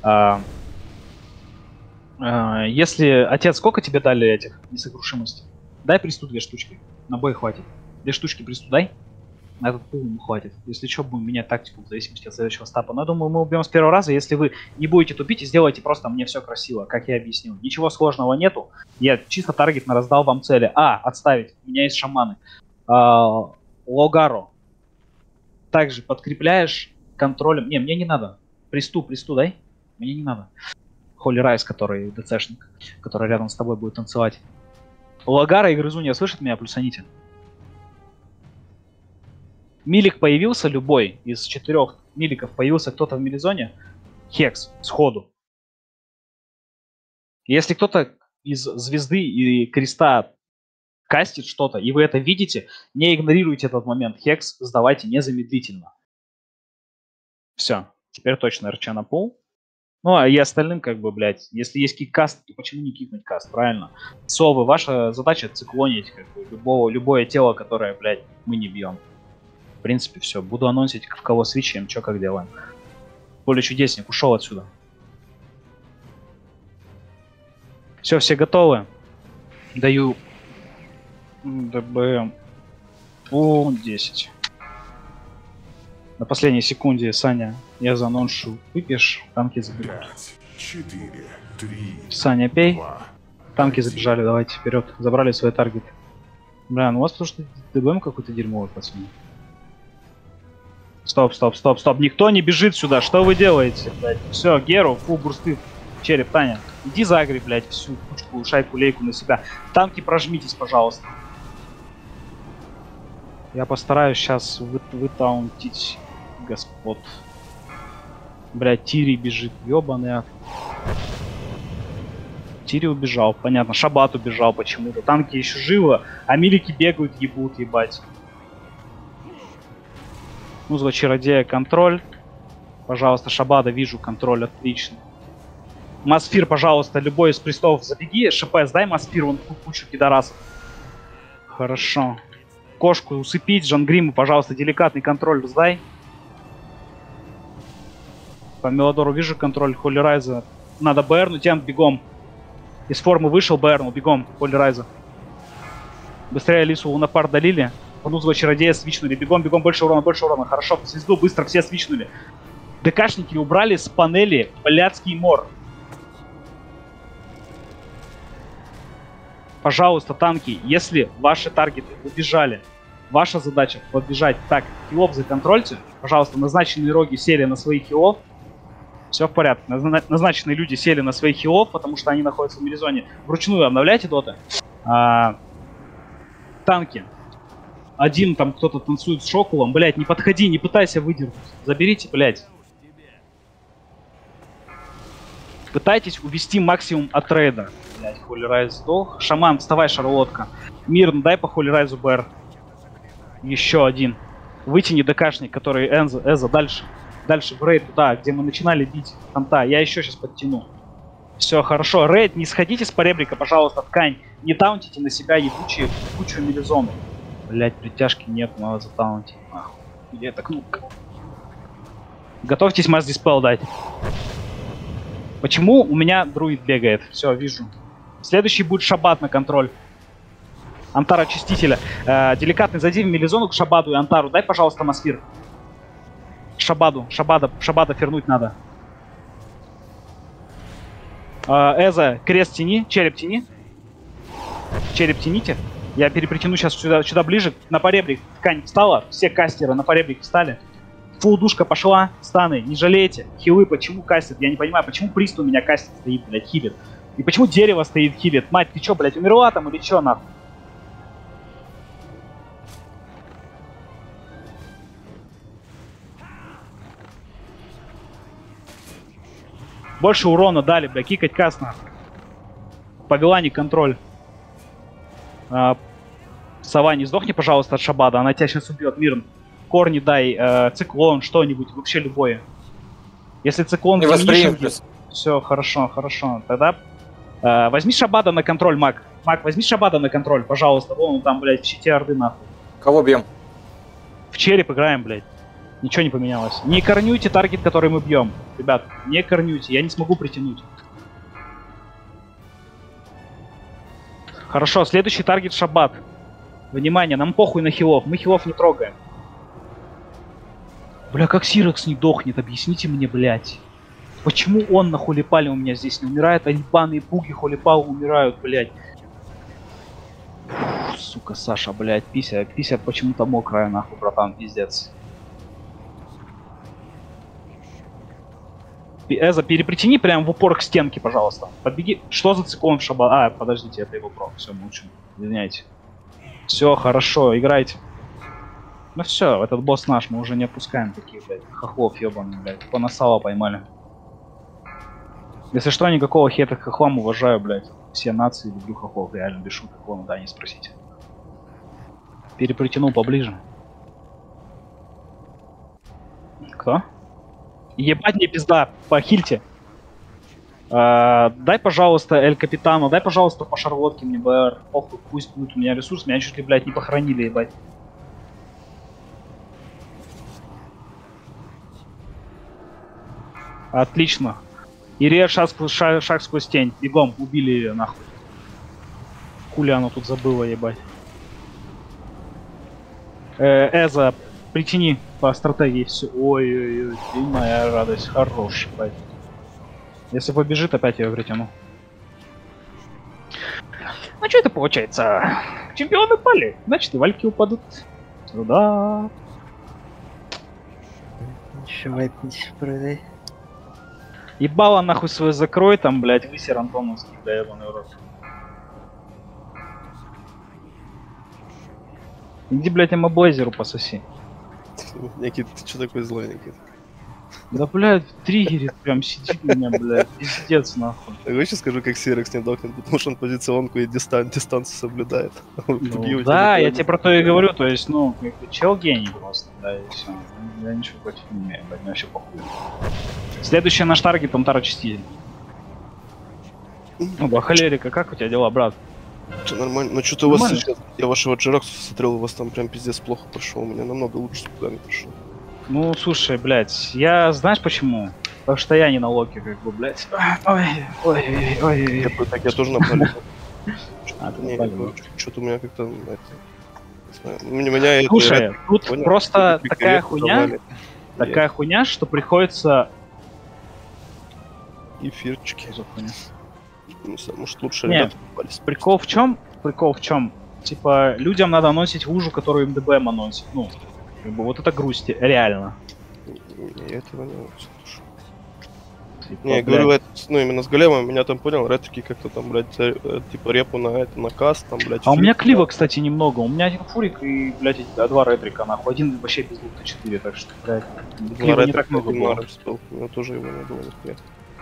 Если отец, сколько тебе дали этих несокрушимостей? Дай престу 2 штучки. На бой хватит. 2 штучки престу дай. На этот пул ему хватит. Если что, будем менять тактику в зависимости от следующего стапа. Но я думаю, мы убьем с первого раза. Если вы не будете тупить и сделаете просто мне все красиво, как я объяснил. Ничего сложного нету. Я чисто таргетно раздал вам цели. Отставить. У меня есть шаманы. Логаро. Также подкрепляешь контролем. Не, мне не надо. Престу дай. Мне не надо. Холли Райс, который ДЦшник, который рядом с тобой будет танцевать. Логара и Грызунья слышат меня? Плюсаните. Милик появился, любой из 4 миликов появился кто-то в милизоне. Хекс, сходу. Если кто-то из звезды и креста кастит что-то, и вы это видите, не игнорируйте этот момент. Хекс сдавайте незамедлительно. Все, теперь точно РЧ на пол. Ну, и остальным, как бы, блядь, если есть кик-каст, то почему не кикнуть каст, правильно? Совы, ваша задача циклонить, как бы, любое тело, которое, блядь, мы не бьем. В принципе, все. Буду анонсить, в кого свичаем, что как делаем. Поле чудесник ушел отсюда. Все готовы. Даю ДБ 10. На последней секунде, Саня, я заноншу. Выпьешь, танки заберут. 5, 4, 3, Саня, пей. 2. Танки забежали, давайте вперед. Забрали свой таргет. Бля, ну у вас потому что ДБМ какой-то дерьмовый, пацаны. Стоп. Никто не бежит сюда. Что вы делаете, блядь? Все, Геру, фу, бурсты. Череп, Таня. Иди загри, блядь, всю кучку, шайку-лейку на себя. Танки прожмитесь, пожалуйста. Я постараюсь сейчас вытаунтить господ. Блядь, Тири бежит. Ёбаный ад. Тири убежал, понятно. Шабат убежал почему-то. Танки еще живы, а милики бегают, ебут, ебать. Музла чародея, контроль. Пожалуйста, Шабада, вижу, контроль, отлично. Масфир, пожалуйста, любой из престолов забеги. ШП, сдай Масфир, вон кучу пидорасов. Хорошо. Кошку усыпить, Жангриму, пожалуйста, деликатный контроль сдай. По Мелодору вижу контроль, Холли Райза. Надо БРну, тем бегом. Из формы вышел, БРну, бегом, Холли Райза. Быстрее Алису Лунапар долили. Внутреннего чародея свичнули. Бегом, больше урона. Хорошо, по звезду быстро все свичнули. ДКшники убрали с панели блядский мор. Пожалуйста, танки, если ваши таргеты убежали, ваша задача побежать. Так, хилов законтрольте. Пожалуйста, назначенные роги сели на своих хилов. Все в порядке. Назначенные люди сели на своих хилов, потому что они находятся в милизоне. Вручную обновляйте доты. Танки. Один там кто-то танцует с Шокулом. Блять, не подходи, не пытайся выдернуть. Заберите, блять. Пытайтесь увести максимум от рейда. Блять, Холли Райз сдох. Шаман, вставай, шарлотка. Мирно, дай по Холли Райзу БР. Еще один. Вытяни ДКшник, который Эза, дальше. Дальше в рейд туда, где мы начинали бить Ханта. Я еще сейчас подтяну. Все, хорошо. Рейд, не сходите с поребрика, пожалуйста, ткань. Не таунтите на себя ебучую милизону. Блять, притяжки нет, надо затаунтить. Нахуй. Где эта кнопка? Готовьтесь масс диспел дать. Почему у меня друид бегает? Все, вижу. Следующий будет Шаббат на контроль. Антар очистителя. Деликатный зайди в мелизону к Шабаду и Антару. Дай, пожалуйста, Мосфир. Шабаду. Шабада фернуть надо. Эза, крест тяни, череп тяни. Череп тяните. Я перепритяну сейчас сюда ближе. На поребрик ткань встала. Все кастеры на поребрик встали. Фу, душка пошла. Станы, не жалейте. Хилы почему кастят? Я не понимаю, почему прист у меня кастит стоит, блядь, хилит. И почему дерево стоит хилит? Мать, ты чё, блядь, умерла там или чё, нахуй? Больше урона дали, бля, кикать каст, нахуй. Павелани контроль. Сова, не сдохни, пожалуйста, от Шабада, она тебя сейчас убьет, Мирн. Корни дай, циклон, что-нибудь, вообще любое. Если циклон не восприимчив. Все, хорошо. Тогда возьми Шабада на контроль, Мак. Мак, возьми Шабада на контроль, пожалуйста. Вон он там, блядь, в щите Орды, нахуй. Кого бьем? В череп играем, блядь. Ничего не поменялось. Не корнюйте таргет, который мы бьем. Ребят, не корнюйте, я не смогу притянуть. Хорошо, следующий таргет Шаббат. Внимание, нам похуй на хилов, мы хилов не трогаем. Бля, как Сирекс не дохнет, объясните мне, блядь. Почему он на Холипале у меня здесь не умирает, а ебаные пуги Холипала умирают, блядь. Фу, сука, Саша, блядь, пися почему-то мокрая, нахуй, братан, пиздец. Эза, перепритяни прям в упор к стенке, пожалуйста. Подбеги. Что за циклон в Шаббат? А, подождите, это его про. Все, молчу. Извиняйте. Все, хорошо, играйте. Ну все, этот босс наш, мы уже не опускаем таких, блядь, хохлов ебаных, блядь. Понасало поймали. Если что, никакого хейта к хохлам, уважаю, блядь. Все нации, люблю хохлов, реально без шуток, вон, да, не спросите. Перепритянул поближе. Кто? Ебать мне пизда, похильте. Дай, пожалуйста, Эль Капитану, дай, пожалуйста, по шарлотке мне БР. Похуй, пусть будет у меня ресурс, меня чуть ли, блядь, не похоронили, ебать. Отлично. Ирия, шаг сквозь тень. Бегом, убили ее, нахуй. Хули оно тут забыло, ебать. Эза, притяни по стратегии все. Ой-ой-ой, ты моя радость, хорош, ебать. Если побежит, опять я ее притяну. Ну что это получается? Чемпионы пали, значит и вальки упадут. Сюда. Ебало нахуй свой закрой там, блядь, высер Антоновский, да ебаный урод. Иди, блядь, Эмоблейзеру пососи. Никит, ты что такой злой, Никит? Да, блядь, триггерит прям, сидит меня, блядь, пиздец, нахуй. Я сейчас скажу, как Сирекс не дохнет, потому что он позиционку и дистанцию соблюдает. Ну, да, я тебе про то и говорю, то есть, ну, чел гений просто, да, и все. Я ничего против не имею, блядь, мне вообще похуй. Следующий наш таргет, Антар очиститель. Ну, Бахалерика, как у тебя дела, брат? Что, нормально? Ну, что-то у вас сейчас... Я вашего Джеракса смотрел, у вас там прям пиздец плохо пошел. У меня намного лучше с пудами пошел. Ну, слушай, блядь, я... Знаешь почему? Потому что я не на локе, как бы, блядь. Ой. Так я тоже напали. Что-то у меня как-то... Меня слушай, тут просто такая хуйня... Такая хуйня, что приходится... Эфирчики. Не знаю, может лучше ребята попались. Прикол в чем? Типа, людям надо анонсить вужу, которую МДБМ анонсит. Ну, как бы, вот это грусть, реально. Я этого не анонсит. Не, я говорю, это, ну, именно с големом, меня там, понял, ретрики как-то там, блядь, типа репу на это, на каст, там, блядь. А у меня клива, кстати, немного. У меня один фурик и, блядь, два ретрика, нахуй. Один вообще без лута 4, так что, блядь, клива не так много было. У меня тоже его не было, нихуя.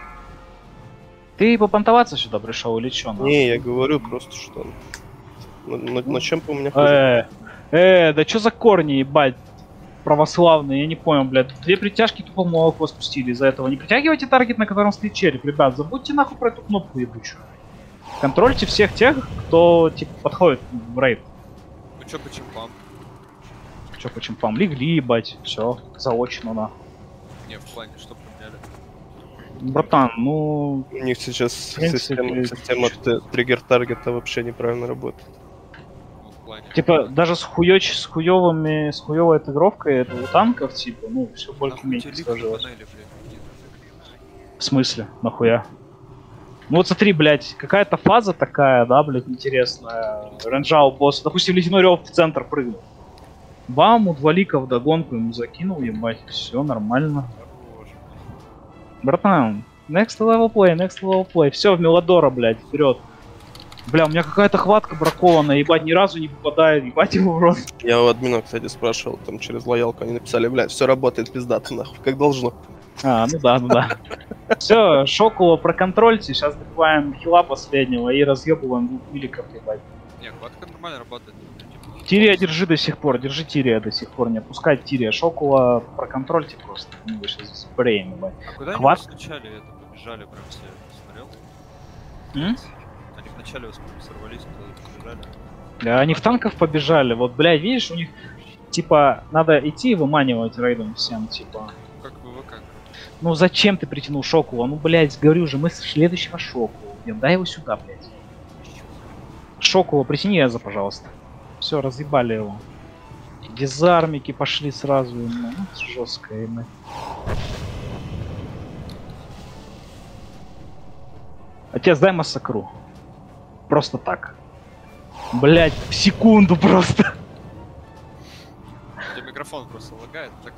Ты попонтоваться сюда пришел или что? Не, я говорю просто, что на чем у меня да что за корни, ебать, православные, я не понял, блядь. Две притяжки тупо молоко спустили из-за этого. Не притягивайте таргет, на котором стоит череп, ребят, забудьте нахуй про эту кнопку ебучую. Контрольте всех тех, кто, типа, подходит в рейд. Ну чё по чемпам? Чё по чемпам? Легли, ебать, все, заочно нахуй. Не, в плане, что поменяли. Братан, ну... У них сейчас В принципе, система триггер-таргета вообще неправильно работает. Ну, в плане. Типа, даже с хуёвой отыгровкой это у танков, типа, ну, все Нахуй более-менее тебе лик сложилось. панели, блядь, нет. В смысле? Нахуя? Ну вот смотри, блядь, какая-то фаза такая, да, блядь, интересная. Ренджал босс. Допустим, ледяной рев в центр прыгнул. Бам, у двалика вдогонку ему закинул, ебать, все нормально. Хорош. Братан, next level play, все в Мелодора, блядь, вперед. Бля, у меня какая-то хватка бракованная, ебать, ни разу не попадает, ебать его в рот. Я у админа, кстати, спрашивал, там через лоялку они написали, блядь, все работает пиздато, нахуй, как должно. А, ну да. Все, Шокула проконтрольте, сейчас добиваем хила последнего и разъебываем двух миликов, ебать. Не, хватка нормально работает. Тирия держи до сих пор, держи Тирия до сих пор, не отпускай Тирия. Шокула проконтрольте просто, мы выше здесь спреем, ебать. А куда Хват- они вначале это побежали прям все, смотрел? М? Они вначале сорвались, туда побежали. Да, они в танков побежали, вот, блядь, видишь, у них, типа, надо идти и выманивать рейдом всем, типа. Как ВВК. Ну зачем ты притянул Шокула? Ну, блядь, говорю же, мы с следующего Шокула убьем, дай его сюда, блядь. Шокула, притяни Эза, пожалуйста. Все, разъебали его. Дизармики пошли сразу, ну, жестко ему. Отец, дай массакру. Просто так. Блять, в секунду просто. У тебя микрофон просто лагает, так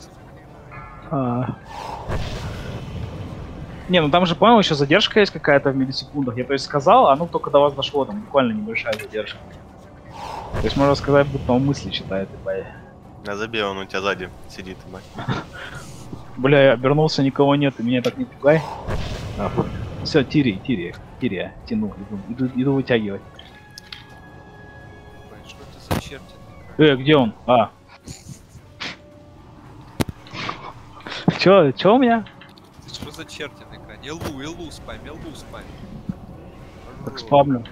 Не, ну там же, по-моему, еще задержка есть какая-то в миллисекундах. Я то есть сказал, а ну только до вас дошло, там буквально небольшая задержка. То есть можно сказать, будто он мысли читает, ебать. Я забил, он у тебя сзади сидит, ебать. Бля, я обернулся, никого нет, и меня так не пугай. Все, Тирия, тяну, иду вытягивать. что это за черти? Где он? Чё у меня? Что за черти на экране? Элу спам. Так спамлю.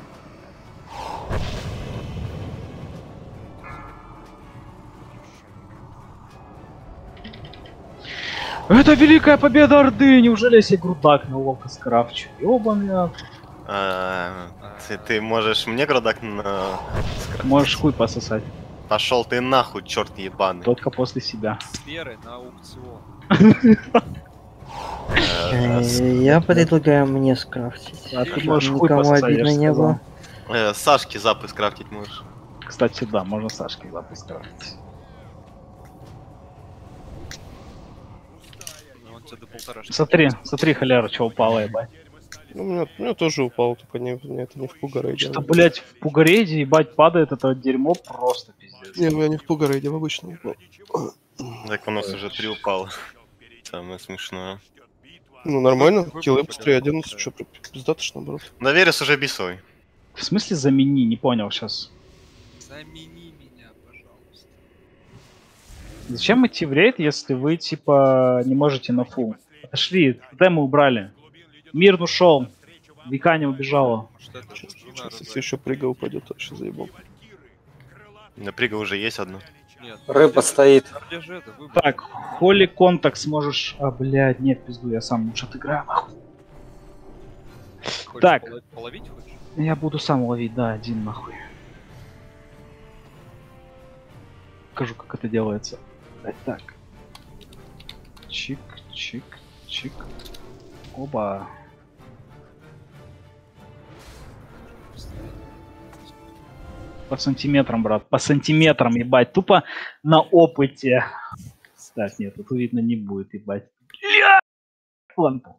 Это великая победа Орды! Неужели я себе грудак на ловко скрафчу? Ёбаный. Ты можешь мне градак на... Можешь хуй пососать. Пошел ты нахуй, черт ебаный. Только после себя. Сферы на аукцион. Я предлагаю мне скрафтить. А ты можешь хуй Никому пососать, обидно я же не сказал. было. Сашки запы скрафтить можешь. Кстати, да, можно Сашке запуск скрафтить. Ну, он тебе до полторашки. Смотри, холера, что упало, ебать. Ну, у меня тоже упал, только это не в Пугарейде. Что, блять, в Пугарейде, ебать, падает это дерьмо просто пиздец. Не, я не в Пугарейде, в обычном упал. Так у нас уже 3 упало. Самое смешное. Ну, нормально, киллы быстрее 11, что, пиздато ж наоборот. Да Верес уже бисовый. В смысле замени? Не понял сейчас. Замени меня, пожалуйста. Зачем идти в рейд, если вы, типа, не можете на фул? Отошли, тотемы убрали. Мир ушел. Века не убежала. Сейчас, если еще прыга упадет, вообще заебал. На прига уже есть одно. Нет, Рыба стоит. Так, Холли контакт сможешь... блядь, нет, пизду, я сам лучше отыграю, нахуй. Хочешь Так. половить хочешь? Я буду сам ловить, да, один нахуй. Покажу, как это делается. Так. Чик, чик, чик. Оба. По сантиметрам, брат, по сантиметрам, ебать, тупо на опыте. Так, нет, тут видно не будет, ебать. Ладно.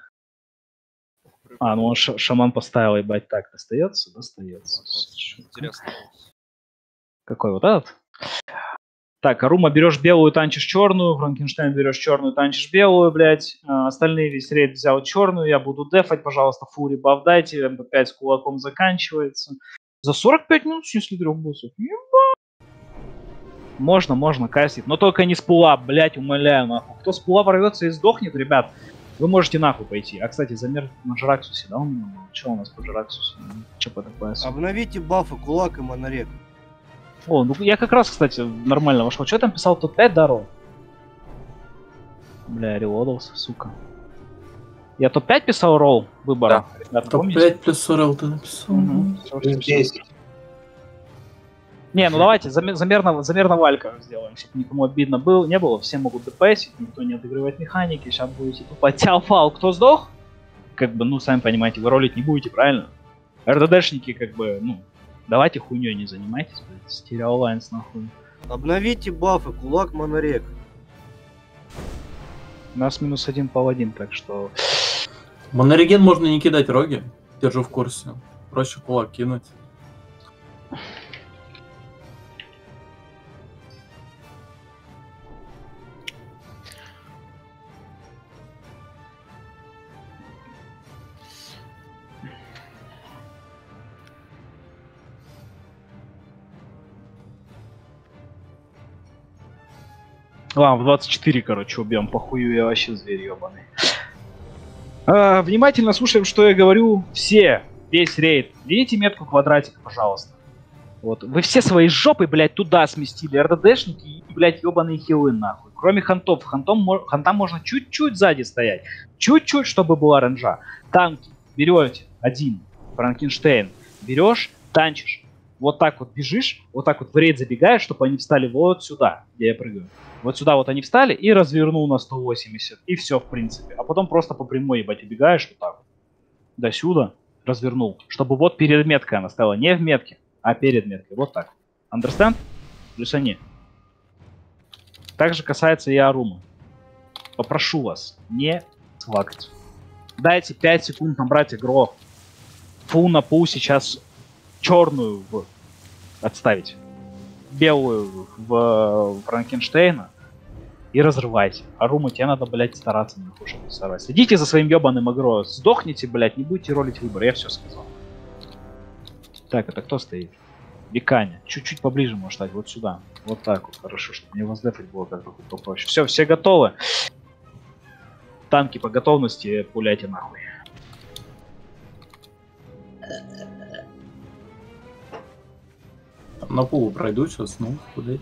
Ну он шаман поставил, ебать, так, достается? Достается. Интересно. Какой вот этот? Так, Арума берешь белую, танчишь черную, Франкенштейн берешь черную, танчишь белую, блядь. Остальные весь рейд взял черную, я буду дефать, пожалуйста, фури баф дайте, МП5 с кулаком заканчивается. За 45 минут снесли 3 боссов. Ебать. Можно кастить, но только не с пула, блядь, умоляю, нахуй. Кто с пула ворвется и сдохнет, ребят, вы можете нахуй пойти. А, кстати, замер на Жраксусе, да, у меня был? Че у нас по Жраксусе? Че по такое? Обновите бафы кулак и монорек. Ну я как раз, кстати, нормально вошел. Что там писал тут 5 даров? Бля, релодался, сука. Я топ-5 писал ролл выбора. Ребята, помните? Топ-5 плюс РЛ ты написал. Плюс 10. Не, ну давайте замерно валька сделаем, чтобы никому обидно не было. Все могут ДПСить, никто не отыгрывает механики. Сейчас будете тупо тял-фал. Кто сдох? Как бы, ну, сами понимаете, вы ролить не будете, правильно? РДДшники, как бы, ну, давайте хуйней не занимайтесь, блядь. Стереолайнс нахуй. Обновите бафы, кулак, монорек. У нас -1 паладин, так что... Монореген можно не кидать роги. Держу в курсе. Проще кулак кинуть. Ладно, в 24, короче, убьем. Похую, я вообще зверь ебаный. Внимательно слушаем, что я говорю. Все, весь рейд. Видите метку квадратика, пожалуйста. Вот. Вы все свои жопы, блядь, туда сместили. РДДшники и, блядь, ебаные хилы, нахуй. Кроме хантов. Хантам можно чуть-чуть сзади стоять. Чуть-чуть, чтобы была ренжа. Танки. Берете один. Франкенштейн. Берешь, танчишь. Вот так вот бежишь, вот так вот в рейд забегаешь, чтобы они встали вот сюда, где я прыгаю. Вот сюда вот они встали и развернул на 180. И все, в принципе. А потом просто по прямой, ебать, убегаешь вот так. До сюда развернул. Чтобы вот перед меткой она стала. Не в метке, а перед меткой. Вот так. Understand? Плюс они. Также касается и Арума. Попрошу вас, не свакать. Дайте 5 секунд набрать игру. Фу на пу сейчас черную отставить. Белую в Франкенштейна. И разрывайте. Арума, тебе надо, блядь, стараться, нахуй, чтобы стараться. Идите за своим ебаным агро. Сдохните, блядь, не будете ролить выбор. Я все сказал. Так, это кто стоит? Виканя. Чуть-чуть поближе можешь стать. Вот сюда. Вот так вот. Хорошо, чтобы мне вас дефать было как-то попроще. Все готовы. Танки по готовности пуляйте нахуй. Там на пулу пройду сейчас, ну, куда-то.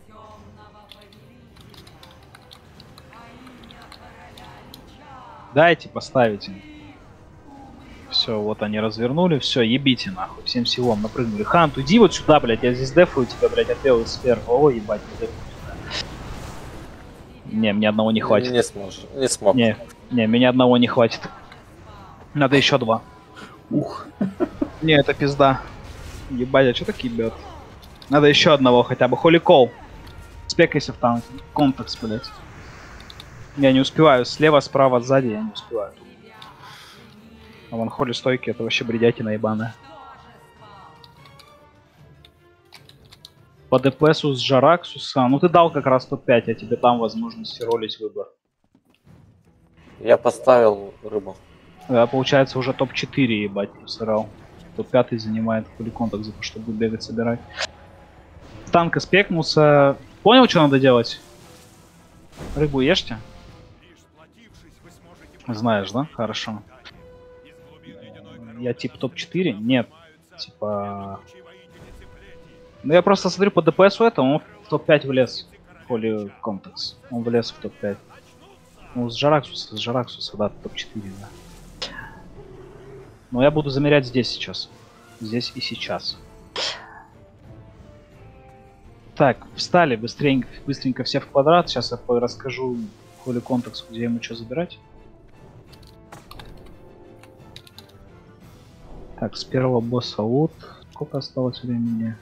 Дайте, поставите. Все, вот они развернули, все, ебите нахуй, всем силом напрыгнули. Хант, уйди вот сюда, блядь, я здесь дефаю тебя, блядь, от белой сфер. О, ебать, не дефаю сюда. Не, мне одного не хватит. Не сможешь, не смог. Не, меня одного не хватит. Надо еще 2. Ух. Не, это пизда. Ебать, а что такие бьет? Надо еще одного хотя бы. Холи Кол. Спекайся в танке. Контекс, блядь. Я не успеваю. Слева, справа, сзади я не успеваю. А вон Холи стойки, это вообще бредятина ебаная. По ДПСу с Жараксуса. Ну ты дал как раз топ-5, а тебе там возможность ролить выбор. Я поставил рыбу. Да, получается уже топ-4, ебать, плюс РЛ. Топ-5 занимает Холи Контакт за то, что будет бегать, собирать. Танка спекнулся. Понял, что надо делать? Рыбу ешьте. Знаешь, да? Хорошо. Я типа топ-4? Нет. Типа... Ну я просто смотрю по ДПСу этому, он в топ-5 влез. Холи Контекс. Он влез в топ-5. Ну с Жараксуса, да, топ-4, да. Но я буду замерять здесь сейчас. Здесь и сейчас. Так, встали быстренько все в квадрат. Сейчас я расскажу Холи Контекс, где ему что забирать. Так, с первого босса вот. Сколько осталось времени?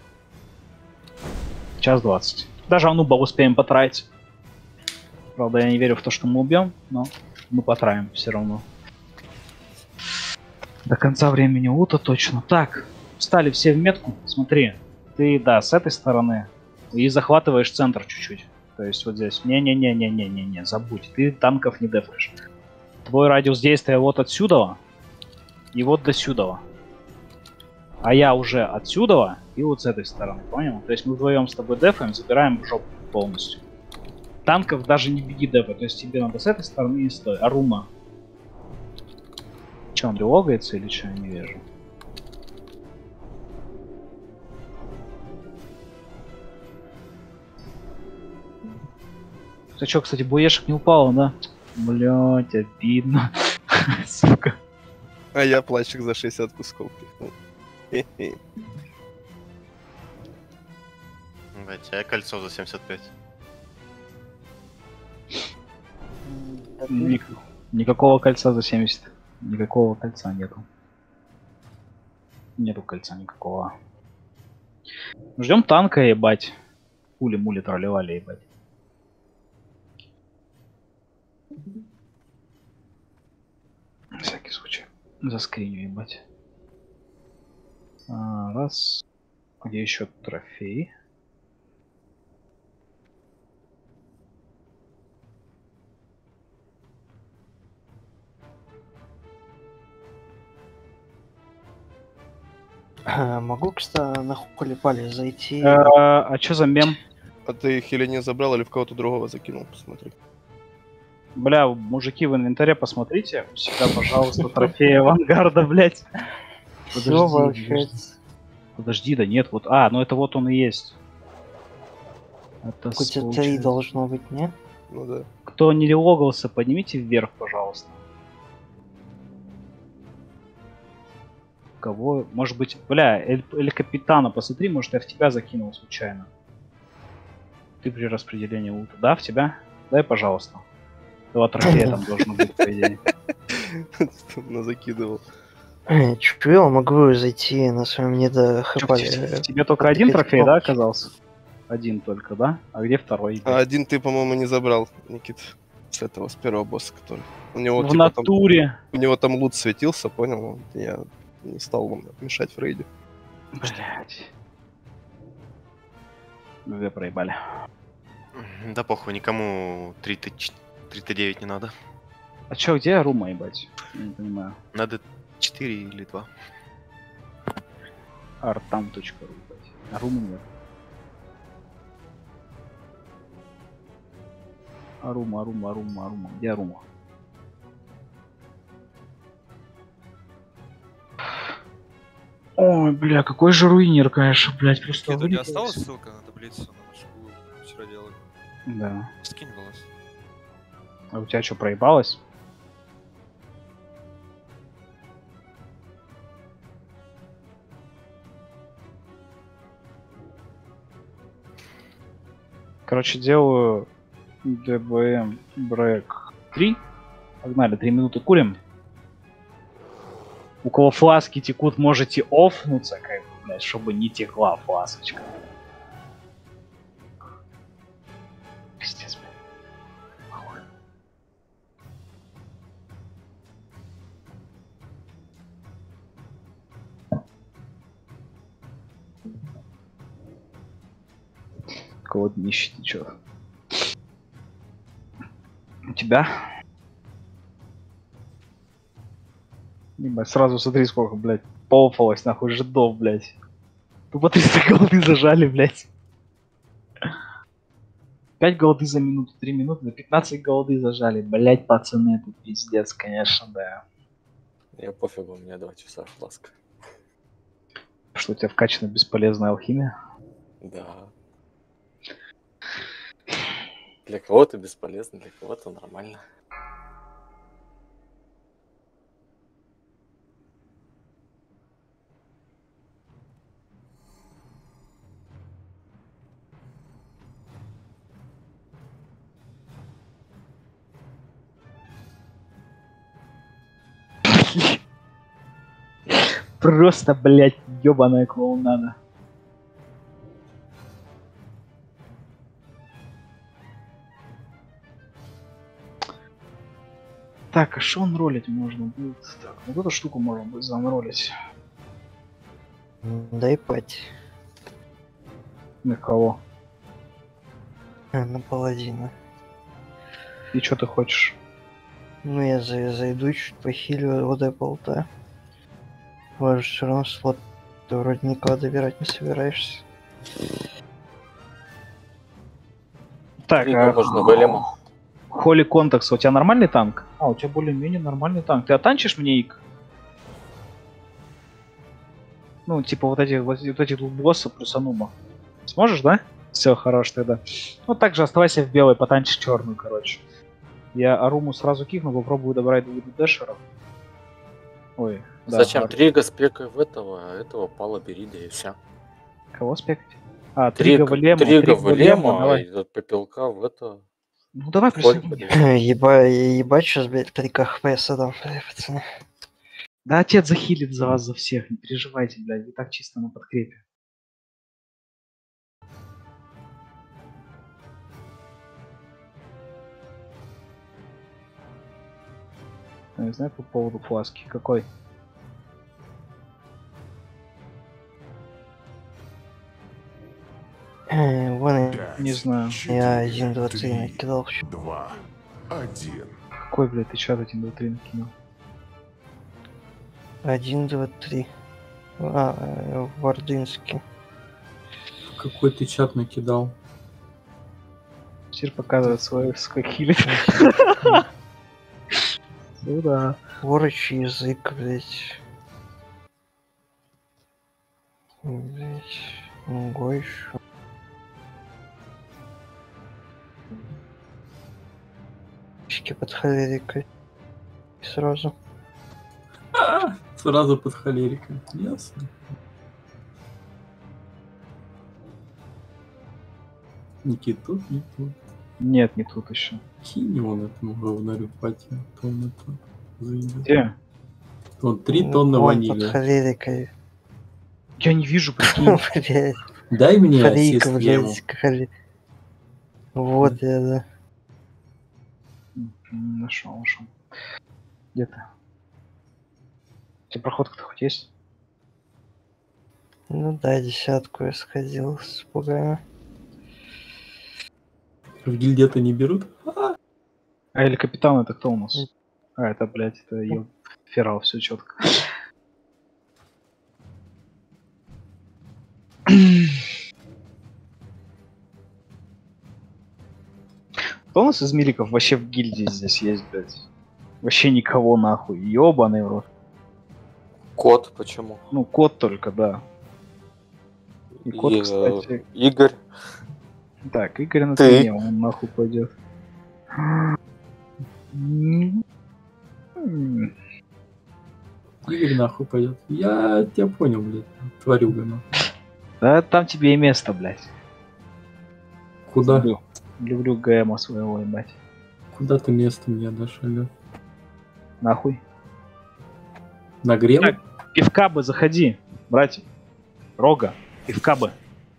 Час 20. Даже Ануба успеем потратить. Правда, я не верю в то, что мы убьем, но мы потратим все равно. До конца времени Ута точно. Так, встали все в метку. Смотри, ты, да, с этой стороны. И захватываешь центр чуть-чуть. То есть вот здесь. Не-не-не-не-не-не-не, забудь. Ты танков не дефаешь. Твой радиус действия вот отсюда и вот до сюда. А я уже отсюда и вот с этой стороны, понял? То есть мы вдвоем с тобой дефаем, забираем жопу полностью. Танков даже не беги дефа, то есть тебе надо с этой стороны и стой. Арума. Че, он логается или что, я не вижу. Ты чё, кстати, буешек не упало, да? Блять, обидно. Сука. А я пластик за 60 кусков пихнул. Хе-хе. Блять, а кольцо за 75. Никакого кольца за 70. Никакого кольца нету. Нету кольца никакого. Ждем танка, ебать. Пули-мули тролливали, ебать. На всякий случай. Заскриню, ебать. Раз. Где еще трофей? Могу, кстати, на Хулипале зайти? А чё за мем? А ты их или не забрал, или в кого-то другого закинул, посмотри. Бля, мужики, в инвентаре посмотрите. У себя, пожалуйста, трофеи авангарда, блять. Подожди, да нет, вот. А, ну это вот он и есть. Это Хоть 3 должно быть, не? Ну да. Кто не логался, поднимите вверх, пожалуйста. Кого? Может быть, бля, Эль Капитана, посмотри, может я в тебя закинул случайно. Ты при распределении лута. Да, в тебя? Дай, пожалуйста. 2 трофея там должно быть, по идее. Закидывал. Чё, я могу зайти на своем недохапале? Тебе только один трофей, да, оказался? Один только, да? А где второй? А один ты, по-моему, не забрал, Никит. С этого, с первого босса, который. У него, в натуре. У него там лут светился, понял? Я не стал вам мешать в рейде. Блять. Вы проебали. Да похуй, никому 3Т9 не надо. А чё, где Рума, ебать? Я не понимаю. Надо 4 или 2. Artam.ru, ебать. А Рума нет. Арума. Где Арума? Ой, бля, какой же руинер, конечно, блядь, просто Никита, у тебя осталась ссылка на таблицу, на что вы вчера делали? Да. Скинь волос. А у тебя что, проебалось? Короче, делаю DBM Break 3. Погнали, 3 минуты курим. У кого фласки текут, можете офнуться, как бы, блядь, чтобы не текла фласочка. Пиздец, блядь. Кого днище течет. У тебя? Ебать, сразу смотри, сколько, блядь, пофалось, нахуй, жидов, блядь. Тупо 300 голды зажали, блядь. 5 голды за минуту, 3 минуты, за 15 голды зажали. Блядь, пацаны, это пиздец, конечно, да. Я пофигу, у меня 2 часа фласка. Что у тебя вкачана бесполезная алхимия? Да. Для кого-то бесполезно, для кого-то нормально. Просто, блядь, ёбаная клоунада. Так, а что анролить можно будет? Так, вот эту штуку можно будет заанролить. Дай пать. На кого? На паладина. И что ты хочешь? Ну, я зайду, чуть похилю ОД болта. Может, все равно слот ты вроде никого добирать не собираешься. Так, можно голема. Холли Контакс, у тебя нормальный танк? А, у тебя более-менее нормальный танк. Ты оттанчишь мне ик? Ну, типа вот эти двух босса плюс Анума. Сможешь, да? Все, хорош тогда. Ну, также оставайся в белой, потанчишь черную, короче. Я Аруму сразу кикну, попробую добрать до дэшеров. Ой, да. Зачем? Трига спекай в этого, а этого пала Берида и все. Кого спекать? А, Трига в Лему. Трига в Лему, а давай. этот Пепелка в это... Ну давай присоединим. Ебать, сейчас, блядь, 3 КХПС дам, пацаны. Да отец захилит за вас, за всех, не переживайте, блядь, вы так чисто на подкрепе. Я не знаю по поводу фласки, какой? Вон, Не знаю. я 1, 2, 3 накидал. 2, 1. Какой, блядь, ты чат 1, 2, 3 накинул? 1, 2, 3. Вардынский. Какой ты чат накидал? Теперь показывает свой скахили. Ну да. Ворочий язык, блядь. Блядь. Ого еще. Под холерикой. Сразу. Сразу под холерикой. Ясно. Никит тут, не тут. Нет, не тут еще. Кинь он этому говнарю пати. Он это заебет. Где? Он 3 тонны ванили. Под холерикой. Я не вижу, прикинь. Блядь. Дай мне Холерика, ассист ему. блядь. Вот я, да. Нашел. Где ты? У тебя проходка-то хоть есть? Ну да, 10-ку я сходил с пугами. В гильдии-то не берут? А или капитан это кто у нас? А, это, блядь, это ее ферал, все четко. Кто у нас из миликов вообще в гильдии здесь есть, блядь? Вообще никого нахуй. Ёбаный в рот. Кот, почему? Ну, кот только, да. И кот, кстати. Игорь. Так, Игорь на трине, он нахуй пойдет. Игорь нахуй пойдет. Я тебя понял, блядь. Тварюга, ну. Да там тебе и место, блядь. Куда? Люблю ГМа своего, ебать. Куда ты место мне дашь, алё? Нахуй. Нагрел? Так, пивка бы заходи, братья. Рога, пивка бы.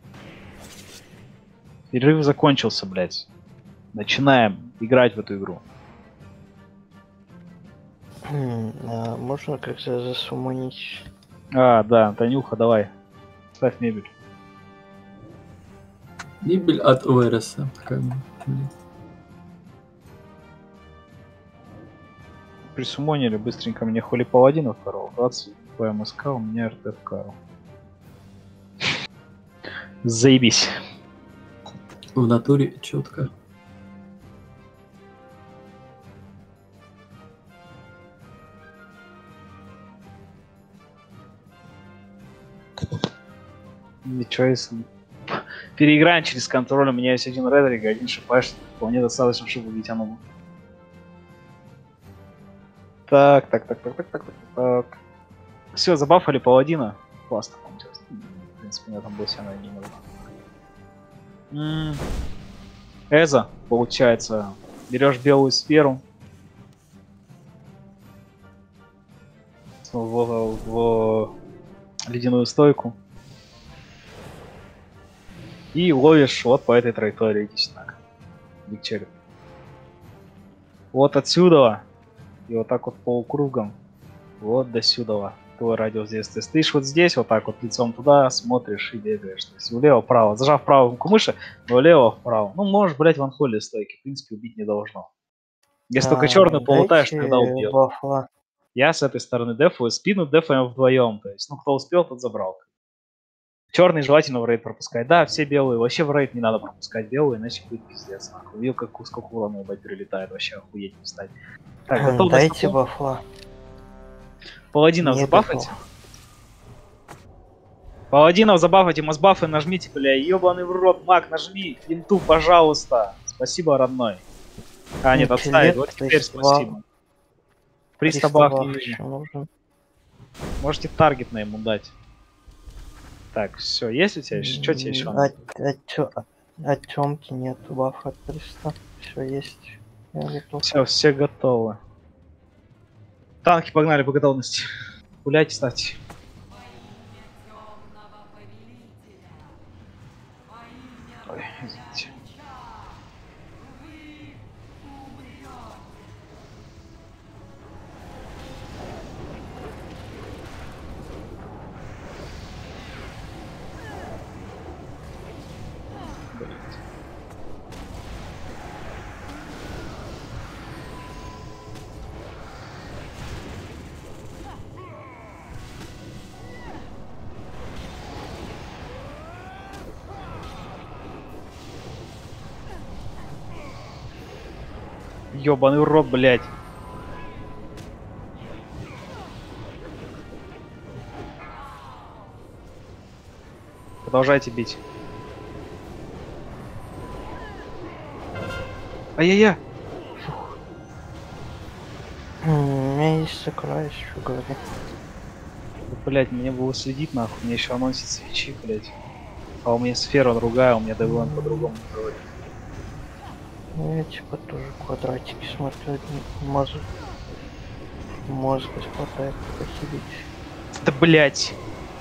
Перерыв закончился, блядь. Начинаем играть в эту игру. А можно как-то засуманить? А, да, Танюха, давай. Ставь мебель. Мебель от Вереса. Присумонили быстренько мне Холи Паладинов, Карл. 20 по МСК, у меня РТ Карл. Заебись. В натуре четко. Ничего, если переиграем через контроль, у меня есть один редрик и один шипаш. Вполне достаточно, чтобы убить Аному. Так. Все, забафали Паладина. Классно, получилось. В принципе, у меня там был все на не надо. Эза, получается. Берешь белую сферу. В ледяную стойку. И ловишь вот по этой траектории. Иди сюда. Легче. Вот отсюда. И вот так вот полукругом. Вот до сюда. Твой радиус действия. Стоишь вот здесь, вот так вот лицом туда, смотришь и бегаешь. То есть влево-вправо. Зажав правую кнопку мыши, влево-вправо. Ну, можешь, блять, в анхоле стойки. В принципе, убить не должно. Если только черный полутаешь, тогда убьет. Я с этой стороны дефаю, спину дефаем вдвоем. То есть, ну, кто успел, тот забрал. Черный желательно в рейд пропускать. Да, все белые. Вообще в рейд не надо пропускать белые, иначе будет пиздец. Нахуй. Видел, сколько урона, ебать, прилетает. Вообще охуеть не встать. Так, дайте бафла. Паладинов забафайте. Паладинов забафайте, мозбафы нажмите, бля. Ебаный в рот, маг, нажми. Инту, пожалуйста. Спасибо, родной. А, нет, отставить. Вот теперь приставах. спасибо. Приставах не еще вижу. нужен. Можете таргет на ему дать. Так, все, есть у тебя еще? Что тебе еще? От Тёмки нет бафа от приста. Все есть. Я готов. Все готово. Танки погнали по готовности. Гуляйте, ставьте. Ой, извините. Ёбаный урод, блядь. Продолжайте бить. Ай-яй-яй. У меня есть сакра, еще говорю. Блять, мне было следить нахуй, мне еще анонсит свечи, блять. А у меня сфера другая, у меня ДВН по-другому говорит. Ну, я типа тоже квадратики смотрю, мозг хватает похилить. Да блять.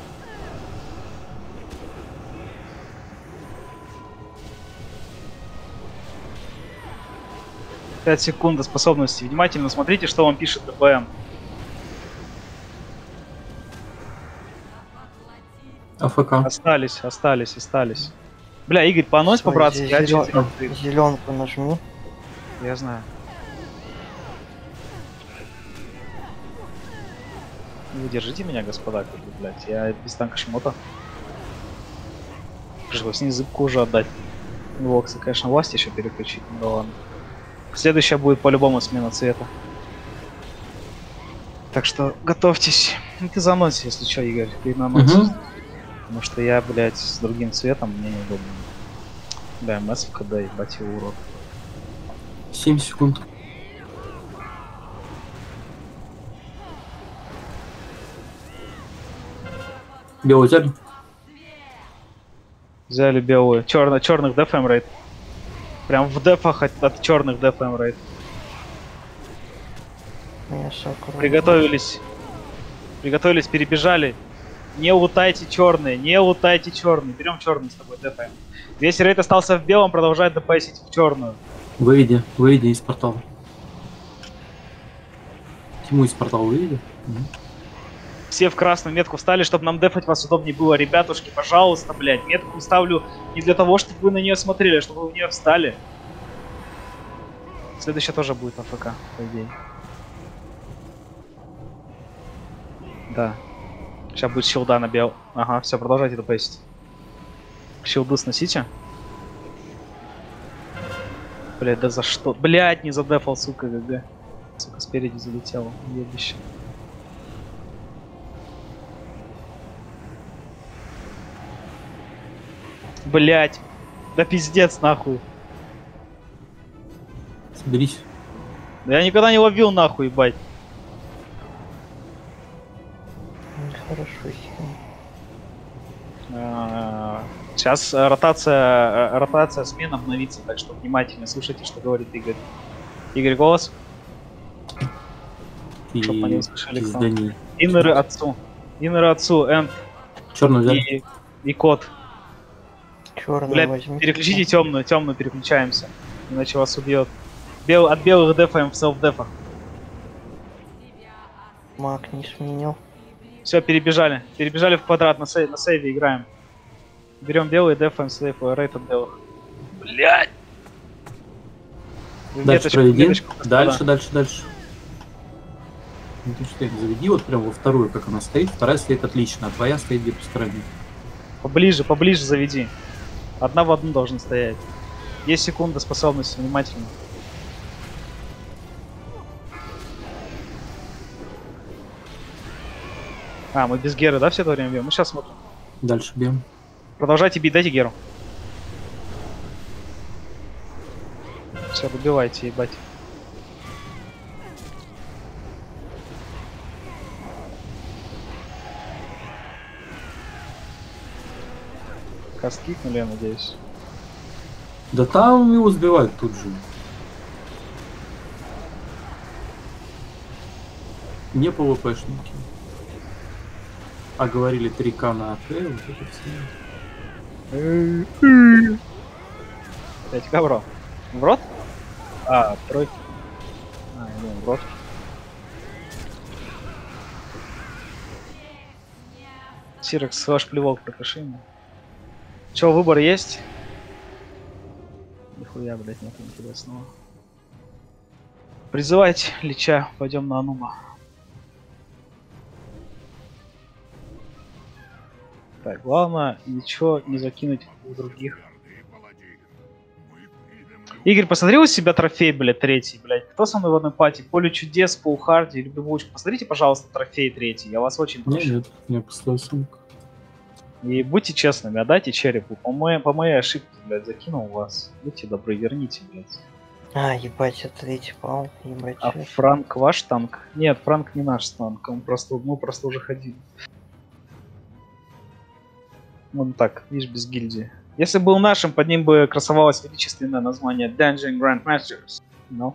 Пять секунд до способности. Внимательно смотрите, что вам пишет ДПМ. АФК. Остались. Бля, Игорь, понось по-братски. Зеленку нажми. Я знаю. Вы держите меня, господа, как бы, блядь. Я без танка шмота. Пришлось не зыбку уже отдать. Вокса, конечно, власть еще переключить, ну да ладно. Следующая будет по-любому смена цвета. Так что готовьтесь. Ну, ты заносишь, если что, Игорь, ты наносишь. Потому что я, блядь, с другим цветом, мне неудобно. Да, МС-ка, да, ебать его урод. 7 секунд. Белый взяли? Взяли белую. Черных деф рейд. Прям в дефах от черных деф рейд. Приготовились. Приготовились, перебежали. Не лутайте черные, Берем черный с тобой, дефаем. Весь рейд остался в белом, продолжает депайсить в черную. Выйди из портала. Тиму из портала выведи. Все в красную метку встали, чтобы нам дефать вас удобнее было. Ребятушки, пожалуйста, блядь, метку ставлю не для того, чтобы вы на нее смотрели, а чтобы вы в нее встали. Следующая тоже будет АФК, по идее. Да. Сейчас будет щилда на бел. Ага, все, продолжайте депейсить. Щилду сносите. Блядь, да за что? Блядь, не задефал, сука, ГГ. Сука, спереди залетела. Ебище. Блядь. Да пиздец, нахуй. Соберись. Да я никогда не ловил, нахуй, ебать. Хорошо. Сейчас ротация смен обновится, так что внимательно слушайте, что говорит Игорь. Игорь, голос? Чтобы они услышали. Иннеры отцу, энд. Черный взяли. И код. Черный. Бля, переключите темную переключаемся. Иначе вас убьет. От белых дефаем в селф-дефах. Маг не сменил. Все, перебежали. Перебежали в квадрат, на сейве играем. Берем белый, дефаем сейв, рейд от белых. Блять! Дальше проведи. Дальше. Ну, ты что, заведи вот прям во вторую, как она стоит. Вторая стоит отлично, а твоя стоит где-то в стороне. Поближе заведи. Одна в одну должна стоять. Есть секунда способности, внимательно. А, мы без Геры, да, все это время бьем? Ну, сейчас смотрим. Дальше бьем. Продолжайте бить, дайте Геру. Все, добивайте, ебать. Каст кикнули, я надеюсь. Да там его сбивают тут же. Не ПВПшники. А говорили 3К на АТ, вот это все. 5К, бро. В рот? А, тройки. А, я думал, в рот. Сирекс, ваш плевок, пропиши ему. Че, выбор есть? Нихуя, блядь, нет интересного. Призывать Лича, пойдем на Анума. Так, главное ничего не закинуть у других. Игорь, посмотри у себя трофей, блядь, третий, блядь. Кто со мной в одной пати? Поле чудес, Пол Харди или Бибучка? Посмотрите, пожалуйста, трофей третий. Я вас очень прошу. Нет, мне пустая сумка. И будьте честными, отдайте черепу. По моей ошибке, блядь, закинул вас. Будьте добры, верните, блядь. А, ебать, это третий пал, ебать. А Франк ваш танк? Нет, Франк не наш танк, мы просто уже ходили. Вон так, видишь, без гильдии. Если был нашим, под ним бы красовалось величественное название Dungeon Grandmasters. Но.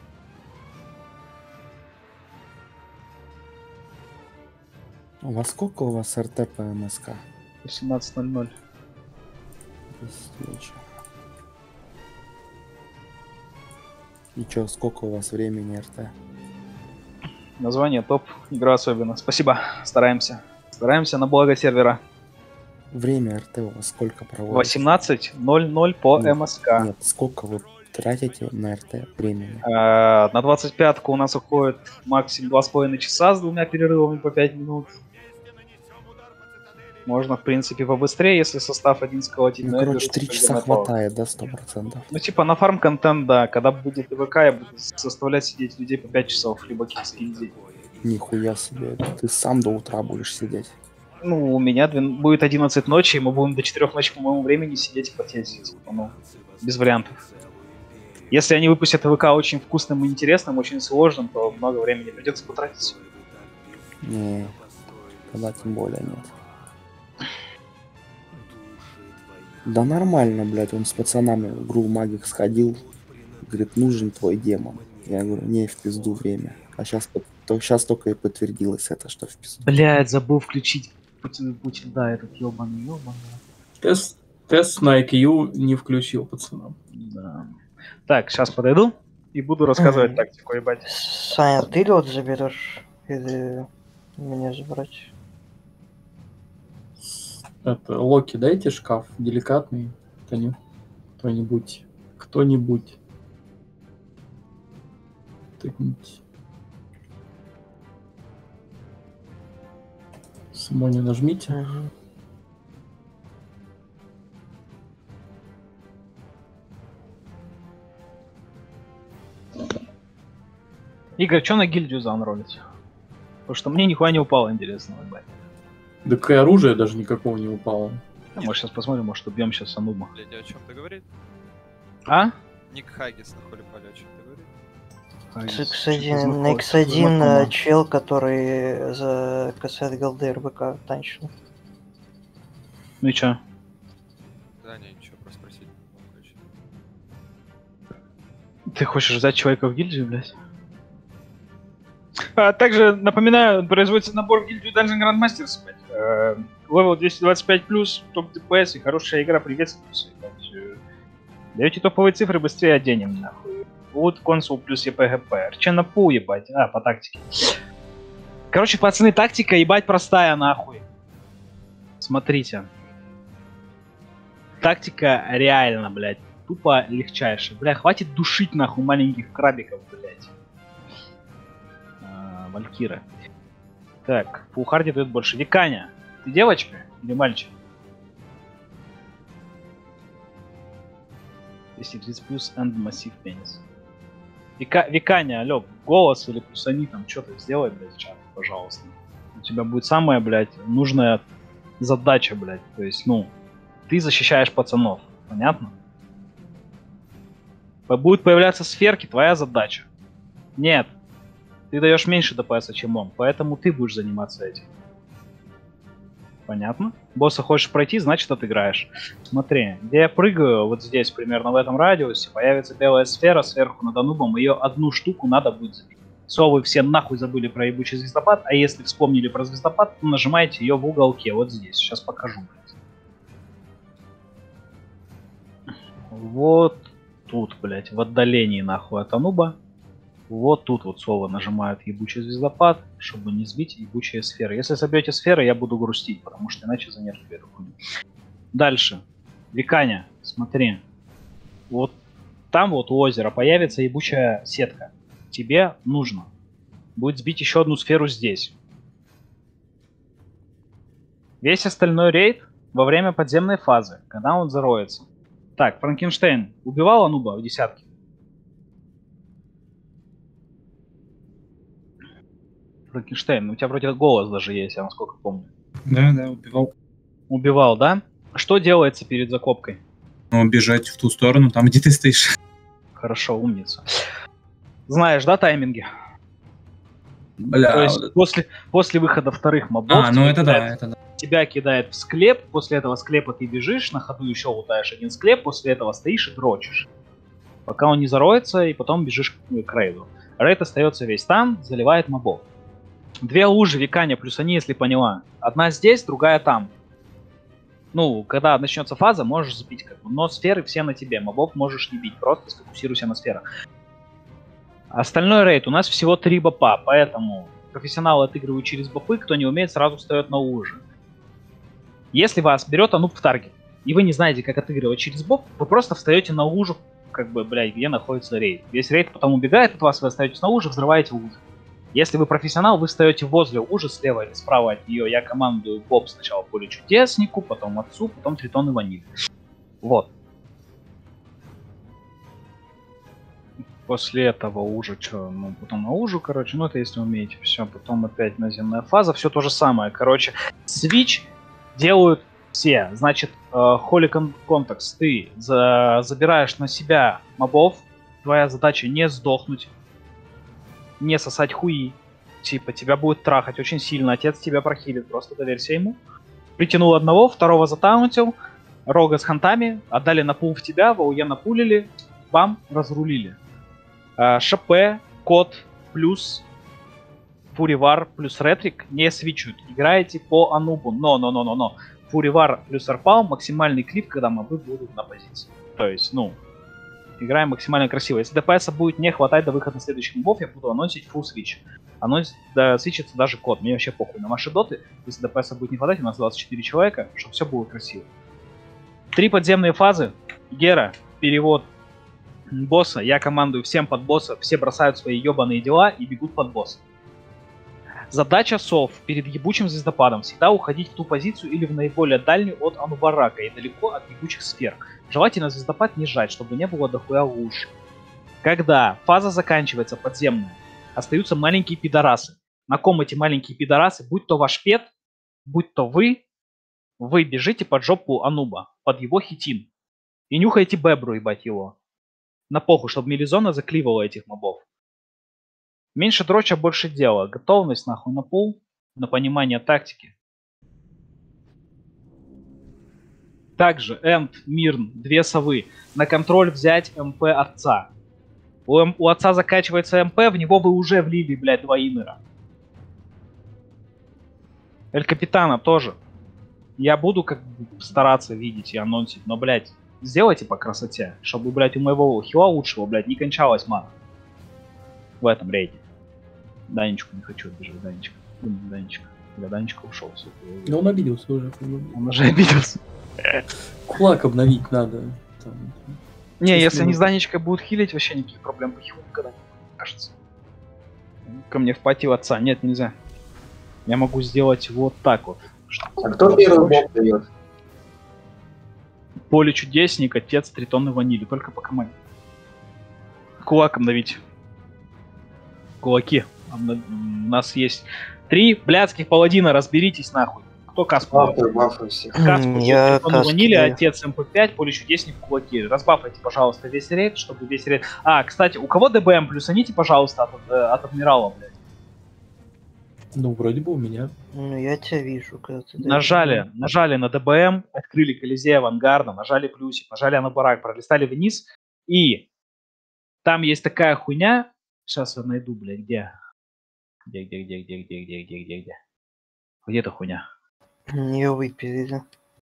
Во сколько у вас РТ по МСК? 18:00. 10 вечера. И чё, сколько у вас времени РТ? Название топ, игра особенно. Спасибо, стараемся. Стараемся на благо сервера. Время РТ у вас сколько проводится? 18:00 по МСК. Нет, сколько вы тратите на РТ времени? На 25-ку у нас уходит максимум 2,5 часа с двумя перерывами по 5 минут. Можно, в принципе, побыстрее, если состав один сколотить. Ну, короче, 3 часа хватает, да, 100%? Ну, типа, на фарм-контент, да. Когда будет ТВК, я буду заставлять сидеть людей по 5 часов, либо киллскильзи. Нихуя себе, ты сам до утра будешь сидеть. Ну, у меня будет 11 ночи, и мы будем до 4 ночи по моему времени сидеть и потеть. Ну, без вариантов. Если они выпустят ТВК очень вкусным и интересным, очень сложным, то много времени придется потратить. Не, тогда тем более нет. Да нормально, блядь, он с пацанами в игру Магик сходил, говорит, нужен твой демон. Я говорю, не, в пизду время. А сейчас только и подтвердилось это, что в пизду. Блядь, забыл включить Путин, да, этот ёбаный. Тест на IQ не включил пацанам. Да. Так, сейчас подойду и буду рассказывать тактику, ебать. Саня, ты лед заберешь или меня забрать? Это, Локи, дайте шкаф деликатный. Кто-нибудь. Кто-нибудь. Тыкните. Симоне нажмите. Игорь, что на гильдию заунролить? Потому что мне нихуя не упало интересного, ебать. Так и оружия даже никакого не упало. Ну, мы сейчас посмотрим, может убьем сейчас Анума. Блядь, о чем ты говоришь? А? Ник Хаггис на холе поле, о чем ты говоришь? На X1 чел, который за касает голды РБК танчил. Ну и чё? Да, не, ничего, просто спросить. Ты хочешь взять человека в гильдию, блядь? А также, напоминаю, производится набор в гильдию Dungeon Grandmasters, блядь. Левел 225+, топ ДПС и хорошая игра, приветствуется. Даете топовые цифры, быстрее оденем, нахуй. Вот консул плюс ЕПГП. РЧ на пул, ебать. А, по тактике. Короче, пацаны, тактика, ебать, простая, нахуй. Смотрите. Тактика реально, блядь, тупо легчайшая. Бля, хватит душить, нахуй, маленьких крабиков, блядь. Валькиры. Так, Фулхарди дает больше. Виканя, ты девочка или мальчик? 230 плюс and массив пенис. Виканя, алё, голос или плюсани там, что ты сделай, блядь, чат, пожалуйста. У тебя будет самая, блядь, нужная задача, блядь. То есть, ну, ты защищаешь пацанов, понятно? Будут появляться сферки, твоя задача. Нет. Ты даешь меньше ДПС, чем он, поэтому ты будешь заниматься этим. Понятно. Босса хочешь пройти, значит отыграешь. Смотри, где я прыгаю, вот здесь, примерно в этом радиусе, появится белая сфера сверху над анубом, ее одну штуку надо будет забить. Совы все нахуй забыли про ебучий звездопад, а если вспомнили про звездопад, то нажимаете ее в уголке, вот здесь. Сейчас покажу, блядь. Вот тут, блядь, в отдалении нахуй от ануба. Вот тут вот совы нажимают ебучий звездопад, чтобы не сбить ебучие сферы. Если собьете сферы, я буду грустить, потому что иначе занервлю эту хуйню. Дальше. Виканя, смотри. Вот там вот у озера появится ебучая сетка. Тебе нужно будет сбить еще одну сферу здесь. Весь остальной рейд во время подземной фазы, когда он зароется. Так, Франкенштейн убивал ануба в десятке? Франкенштейн, у тебя вроде голос даже есть, я насколько помню. Да, убивал. Убивал, да? Что делается перед закопкой? Ну, бежать в ту сторону, там, где ты стоишь. Хорошо, умница. Знаешь, да, тайминги? Бля. То есть после выхода вторых мобов это да. Тебя кидает в склеп, после этого склепа ты бежишь, на ходу еще лутаешь один склеп, после этого стоишь и дрочишь. Пока он не зароется, и потом бежишь к рейду. Рейд остается весь там, заливает мобов. Две лужи Виканя плюс они, если поняла. Одна здесь, другая там. Ну, когда начнется фаза, можешь сбить как бы. Но сферы все на тебе. Мобов можешь не бить. Просто сфокусируйся на сферах. Остальной рейд у нас всего 3 бопа. Поэтому профессионалы отыгрывают через бопы. Кто не умеет, сразу встает на лужи. Если вас берет ануб в таргет, и вы не знаете, как отыгрывать через боп, вы просто встаете на лужу, как бы, блядь, где находится рейд. Весь рейд потом убегает от вас, вы остаетесь на луже, взрываете лужу. Если вы профессионал, вы встаете возле лужи, слева или справа от нее. Я командую Боб сначала поле чудеснику, потом отцу, потом Тритон и Ваниль. Вот. После этого уже что, ну, потом на лужу, короче, ну это если умеете. Все, потом опять наземная фаза, все то же самое. Короче, свич делают все. Значит, Holy Context, ты забираешь на себя мобов. Твоя задача не сдохнуть. Не сосать хуи. Типа, тебя будет трахать очень сильно. Отец тебя прохилит, просто доверься ему. Притянул одного, второго затаунтил. Рога с хантами. Отдали на пул в тебя, в АУЕ напулили. Бам, разрулили. ШП, Кот, плюс Фуривар, плюс Ретрик не свичут. Играете по анубу. Но. Фуривар плюс Арпал максимальный клип, когда мобы будут на позиции. То есть, ну... Играем максимально красиво. Если ДПС будет не хватать до выхода следующих мобов, я буду анонсить full switch. Свичится даже код. Мне вообще похуй на ваши доты. Если ДПС будет не хватать, у нас 24 человека, чтобы все было красиво. 3 подземные фазы. Гера, перевод босса. Я командую всем под босса. Все бросают свои ебаные дела и бегут под босса. Задача сов перед ебучим звездопадом всегда уходить в ту позицию или в наиболее дальнюю от анубарака и далеко от ебучих сфер. Желательно звездопад не сжать, чтобы не было дохуя луж. Когда фаза заканчивается подземная, остаются маленькие пидорасы. На ком эти маленькие пидорасы? Будь то ваш пет, будь то вы бежите под жопу ануба, под его хитин. И нюхаете бебру, ебать его. На похуй, чтобы мелизона закливала этих мобов. Меньше дроча, больше дела. Готовность нахуй на пул, на понимание тактики. Также Энд, Мирн, 2 совы. На контроль взять МП отца. У отца закачивается МП, в него вы уже влили, блядь, 2 инера. Эль Капитана тоже. Я буду как бы стараться видеть и анонсить, но, блядь, сделайте по красоте, чтобы, блядь, у моего хила лучшего, блядь, не кончалась мана. В этом рейде. Данечку не хочу обижать, Данечка. Данечка. Когда Данечка ушел, сука. Ну он обиделся уже. Он уже обиделся. Кулак обновить надо. Там, не, если они с Данечкой будут хилить, вообще никаких проблем по хилу никогда не будет, кажется. Ко мне впатил отца. Нет, нельзя. Я могу сделать вот так вот. А кто первый бок дает? Поле чудесник, отец, Тритон и Ванили. Только по команде. Кулак обновить. Кулаки. У нас есть 3 блядских паладина, разберитесь нахуй. Кто каску? Бафы всех. Каску, Ванили, отец МП5, поле чудесник, кулаки. Разбафайте, пожалуйста, весь рейд, чтобы весь рейд... А, кстати, у кого ДБМ плюсаните, пожалуйста, от адмирала, блядь. Ну, вроде бы у меня. Ну, я тебя вижу, когда ты... Нажали на ДБМ, открыли Колизей авангарда, нажали плюсик, нажали на барак, пролистали вниз, и там есть такая хуйня. Сейчас я найду, блядь, где? Где? Где эта хуйня? Ее выпилили.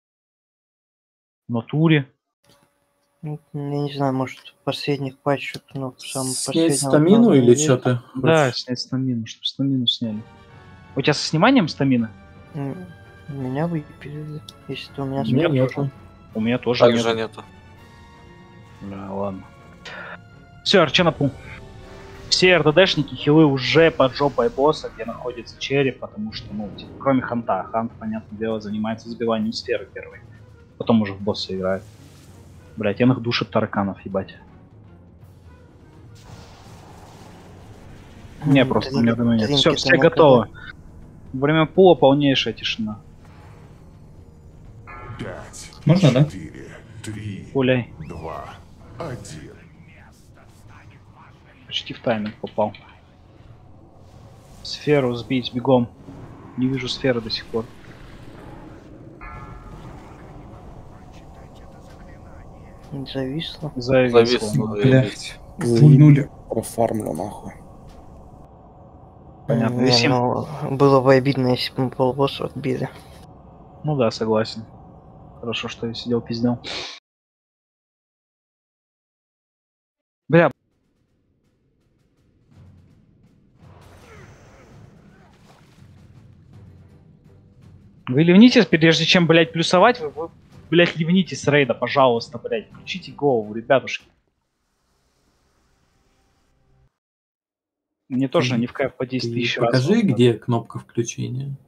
В натуре. Ну, я не знаю, может, в последних патчах, но в самом Снять стамину или что ты? Да, снять стамину, чтобы стамину сняли. У тебя со сниманием стамины? Меня выпилили, если ты у меня У меня спросишь. нету. У меня тоже Также нет. нету. Да, ладно. Все, Арчана Пу. Все РДДшники хилы уже под жопой босса, где находится череп, потому что, ну, типа, кроме Ханта. Хант, понятное дело, занимается забиванием сферы первой. Потом уже в босса играет. Блять, я их душит тараканов, ебать. Не, просто у меня думаю нет. Все готово. Время пула полнейшая тишина. 5, Можно, да? 4, 3, Пуляй. 2, 1. Почти в тайминг попал. Сферу сбить бегом. Не вижу сферы до сих пор. Зависло. Зависло, Блять. Пульнули. Профармлю нахуй. Понятно. Не, Висим. ну, было бы обидно, если бы мы полбосса отбили. Ну да, согласен. Хорошо, что я сидел пиздел. Бля. Вы ливнитесь, прежде чем, блядь, плюсовать, вы блядь, ливнитесь с рейда, пожалуйста, блядь. Включите голову, ребятушки. Мне тоже не в кайф по 10 тысяч раз. Покажи, где кнопка включения.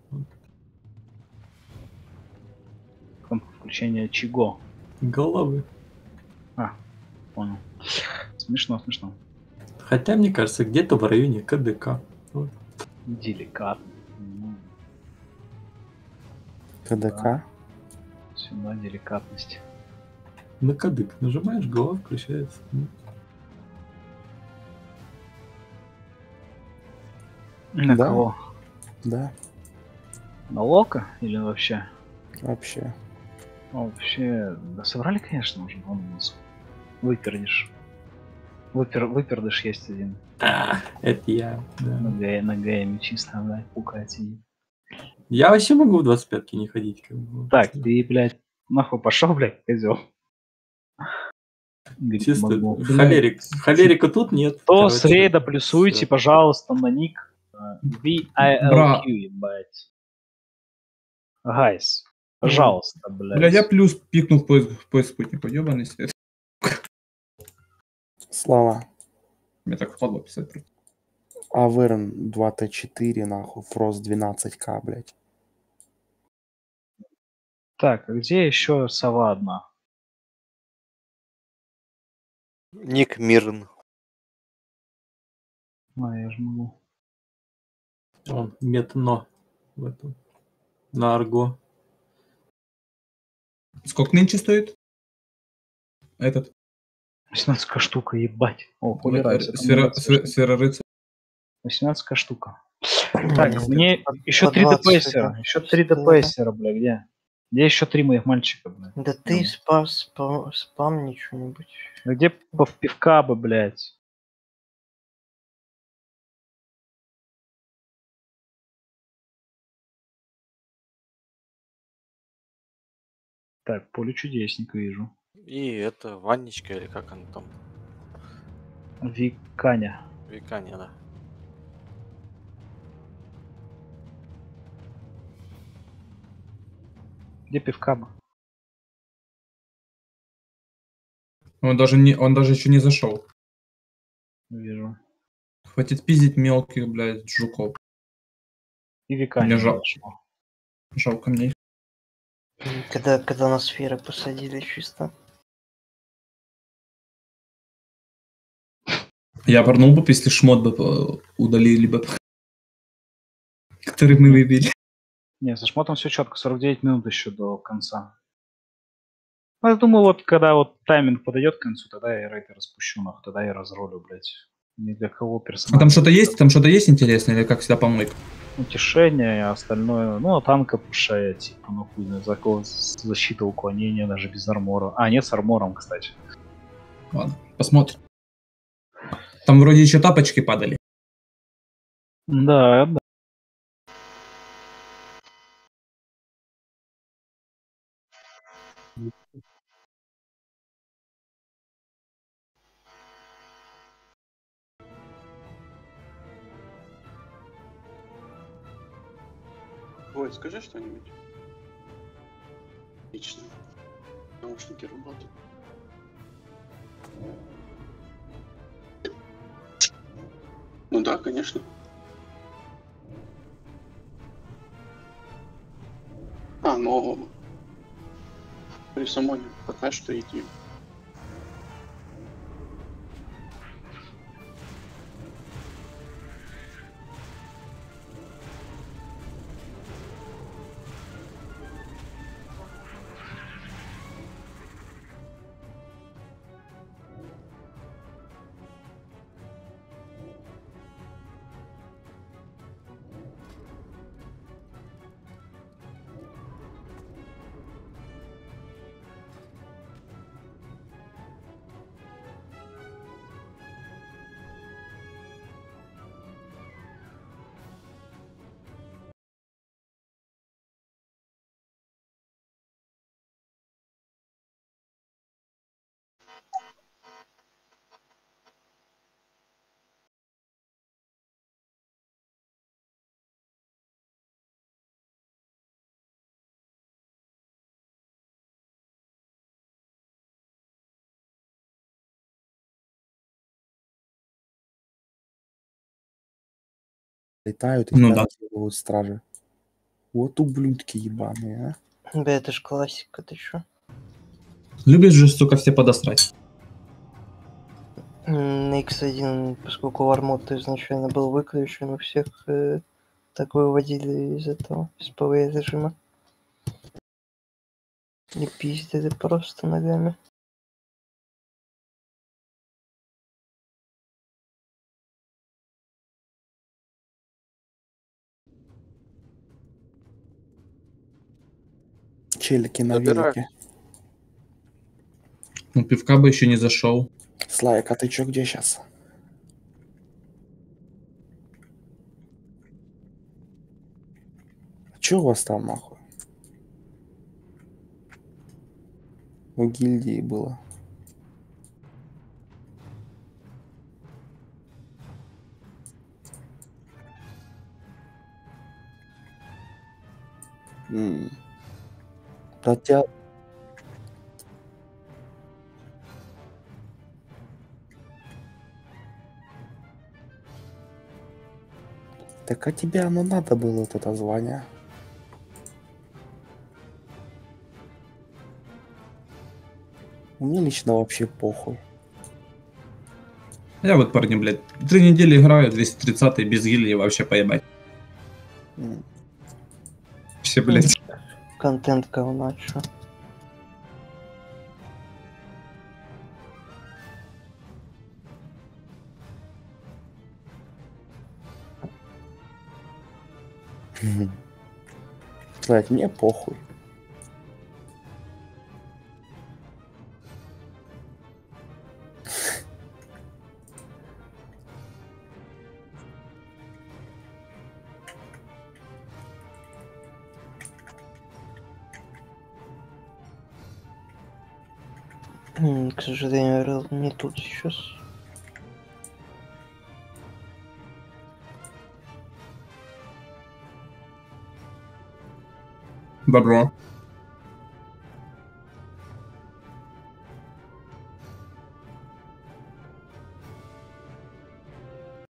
Кнопка включения чего? Головы. А, понял. Смешно, смешно. Хотя, мне кажется, где-то в районе КДК. Вот. Деликатно. КДК? Сюда деликатность. На кадык нажимаешь, голова включается. На Да. кого? Да, На Лока или вообще? вообще. Вообще, да собрали, конечно, уже бонус. Выпердишь. Выпердыш есть один. Это я. Да. На ГМе чисто, да, пукает сидит. Я вообще могу в 25-ки не ходить. Как бы. Так, ты, блядь, нахуй пошел, блядь, козел. Чисто холерика тут нет. То с рейда плюсуйте, пожалуйста, на ник VILQ, ебать. Гайс, пожалуйста, блядь. Бля, я плюс пикнул в поиск спутника, ёбаный свет. Слава. Мне так впадло писать. Аверн 2Т4, нахуй. Фрост 12К, блядь. Так, а где еще сова одна? Ник Мирн. А, я же могу. Он метно в этом. На арго. Сколько нынче стоит? Этот. 18 штука, ебать. О, хули Сфера рыцаря. 18 штука. Так, мне еще 3 ДПСера. Еще 3 ДПСера, бля, где? Где еще 3 моих мальчика, бля? Да ты спамни что-нибудь. Где пивка бы, блядь? Так, поле чудесника вижу. И это Ванечка, или как он там? Виканя. Виканя, да. Где пивка бы? Он даже еще не зашел. Вижу. Хватит пиздить мелких, блядь, жуков. И Виканя. Мне жалко мне. Когда на сферы посадили чисто. Я порнул бы, если шмот бы удалили бы. Который мы выбили. Не, со шмотом все четко, 49 минут еще до конца. Ну, я думаю, вот когда вот тайминг подойдет к концу, тогда я рейд распущу, нахуй, тогда я разролю, блядь. Ни для кого А персонально. там что-то есть? Там что-то есть интересное или как всегда помойка? Утешение, а остальное... Ну, танка пушает, типа, ну хуй знает, защита, уклонение, даже без армора. А, нет, с армором, кстати. Ладно, посмотрим. Там вроде еще тапочки падали. Да, да. Ой, скажи что-нибудь. Отлично. Наушники работают. Ну да, конечно. Ну... При самоне пока что идти. Летают и Ну тебя да. разъебывают стражи. Вот ублюдки ебаные, а. Да это ж классика, ты чё? Любишь же, сука, все подосрать. На X1, поскольку вармод изначально был выключен, у всех так выводили из этого, из ПВ режима. И пиздили просто ногами. Челики на Забираю. велике. Ну, пивка бы еще не зашел. Слайк, а ты чё, где сейчас? Чё у вас там нахуй? У гильдии было. Да тебя... Так а тебе оно надо было, вот это звание? Мне лично вообще похуй. Я вот, парни, блядь, 3 недели играю, 230-й без гильдии вообще поебать. Все, блядь. Контент говна, чё? Слайк, мне похуй. К сожалению, Рэл не тут сейчас. Добро.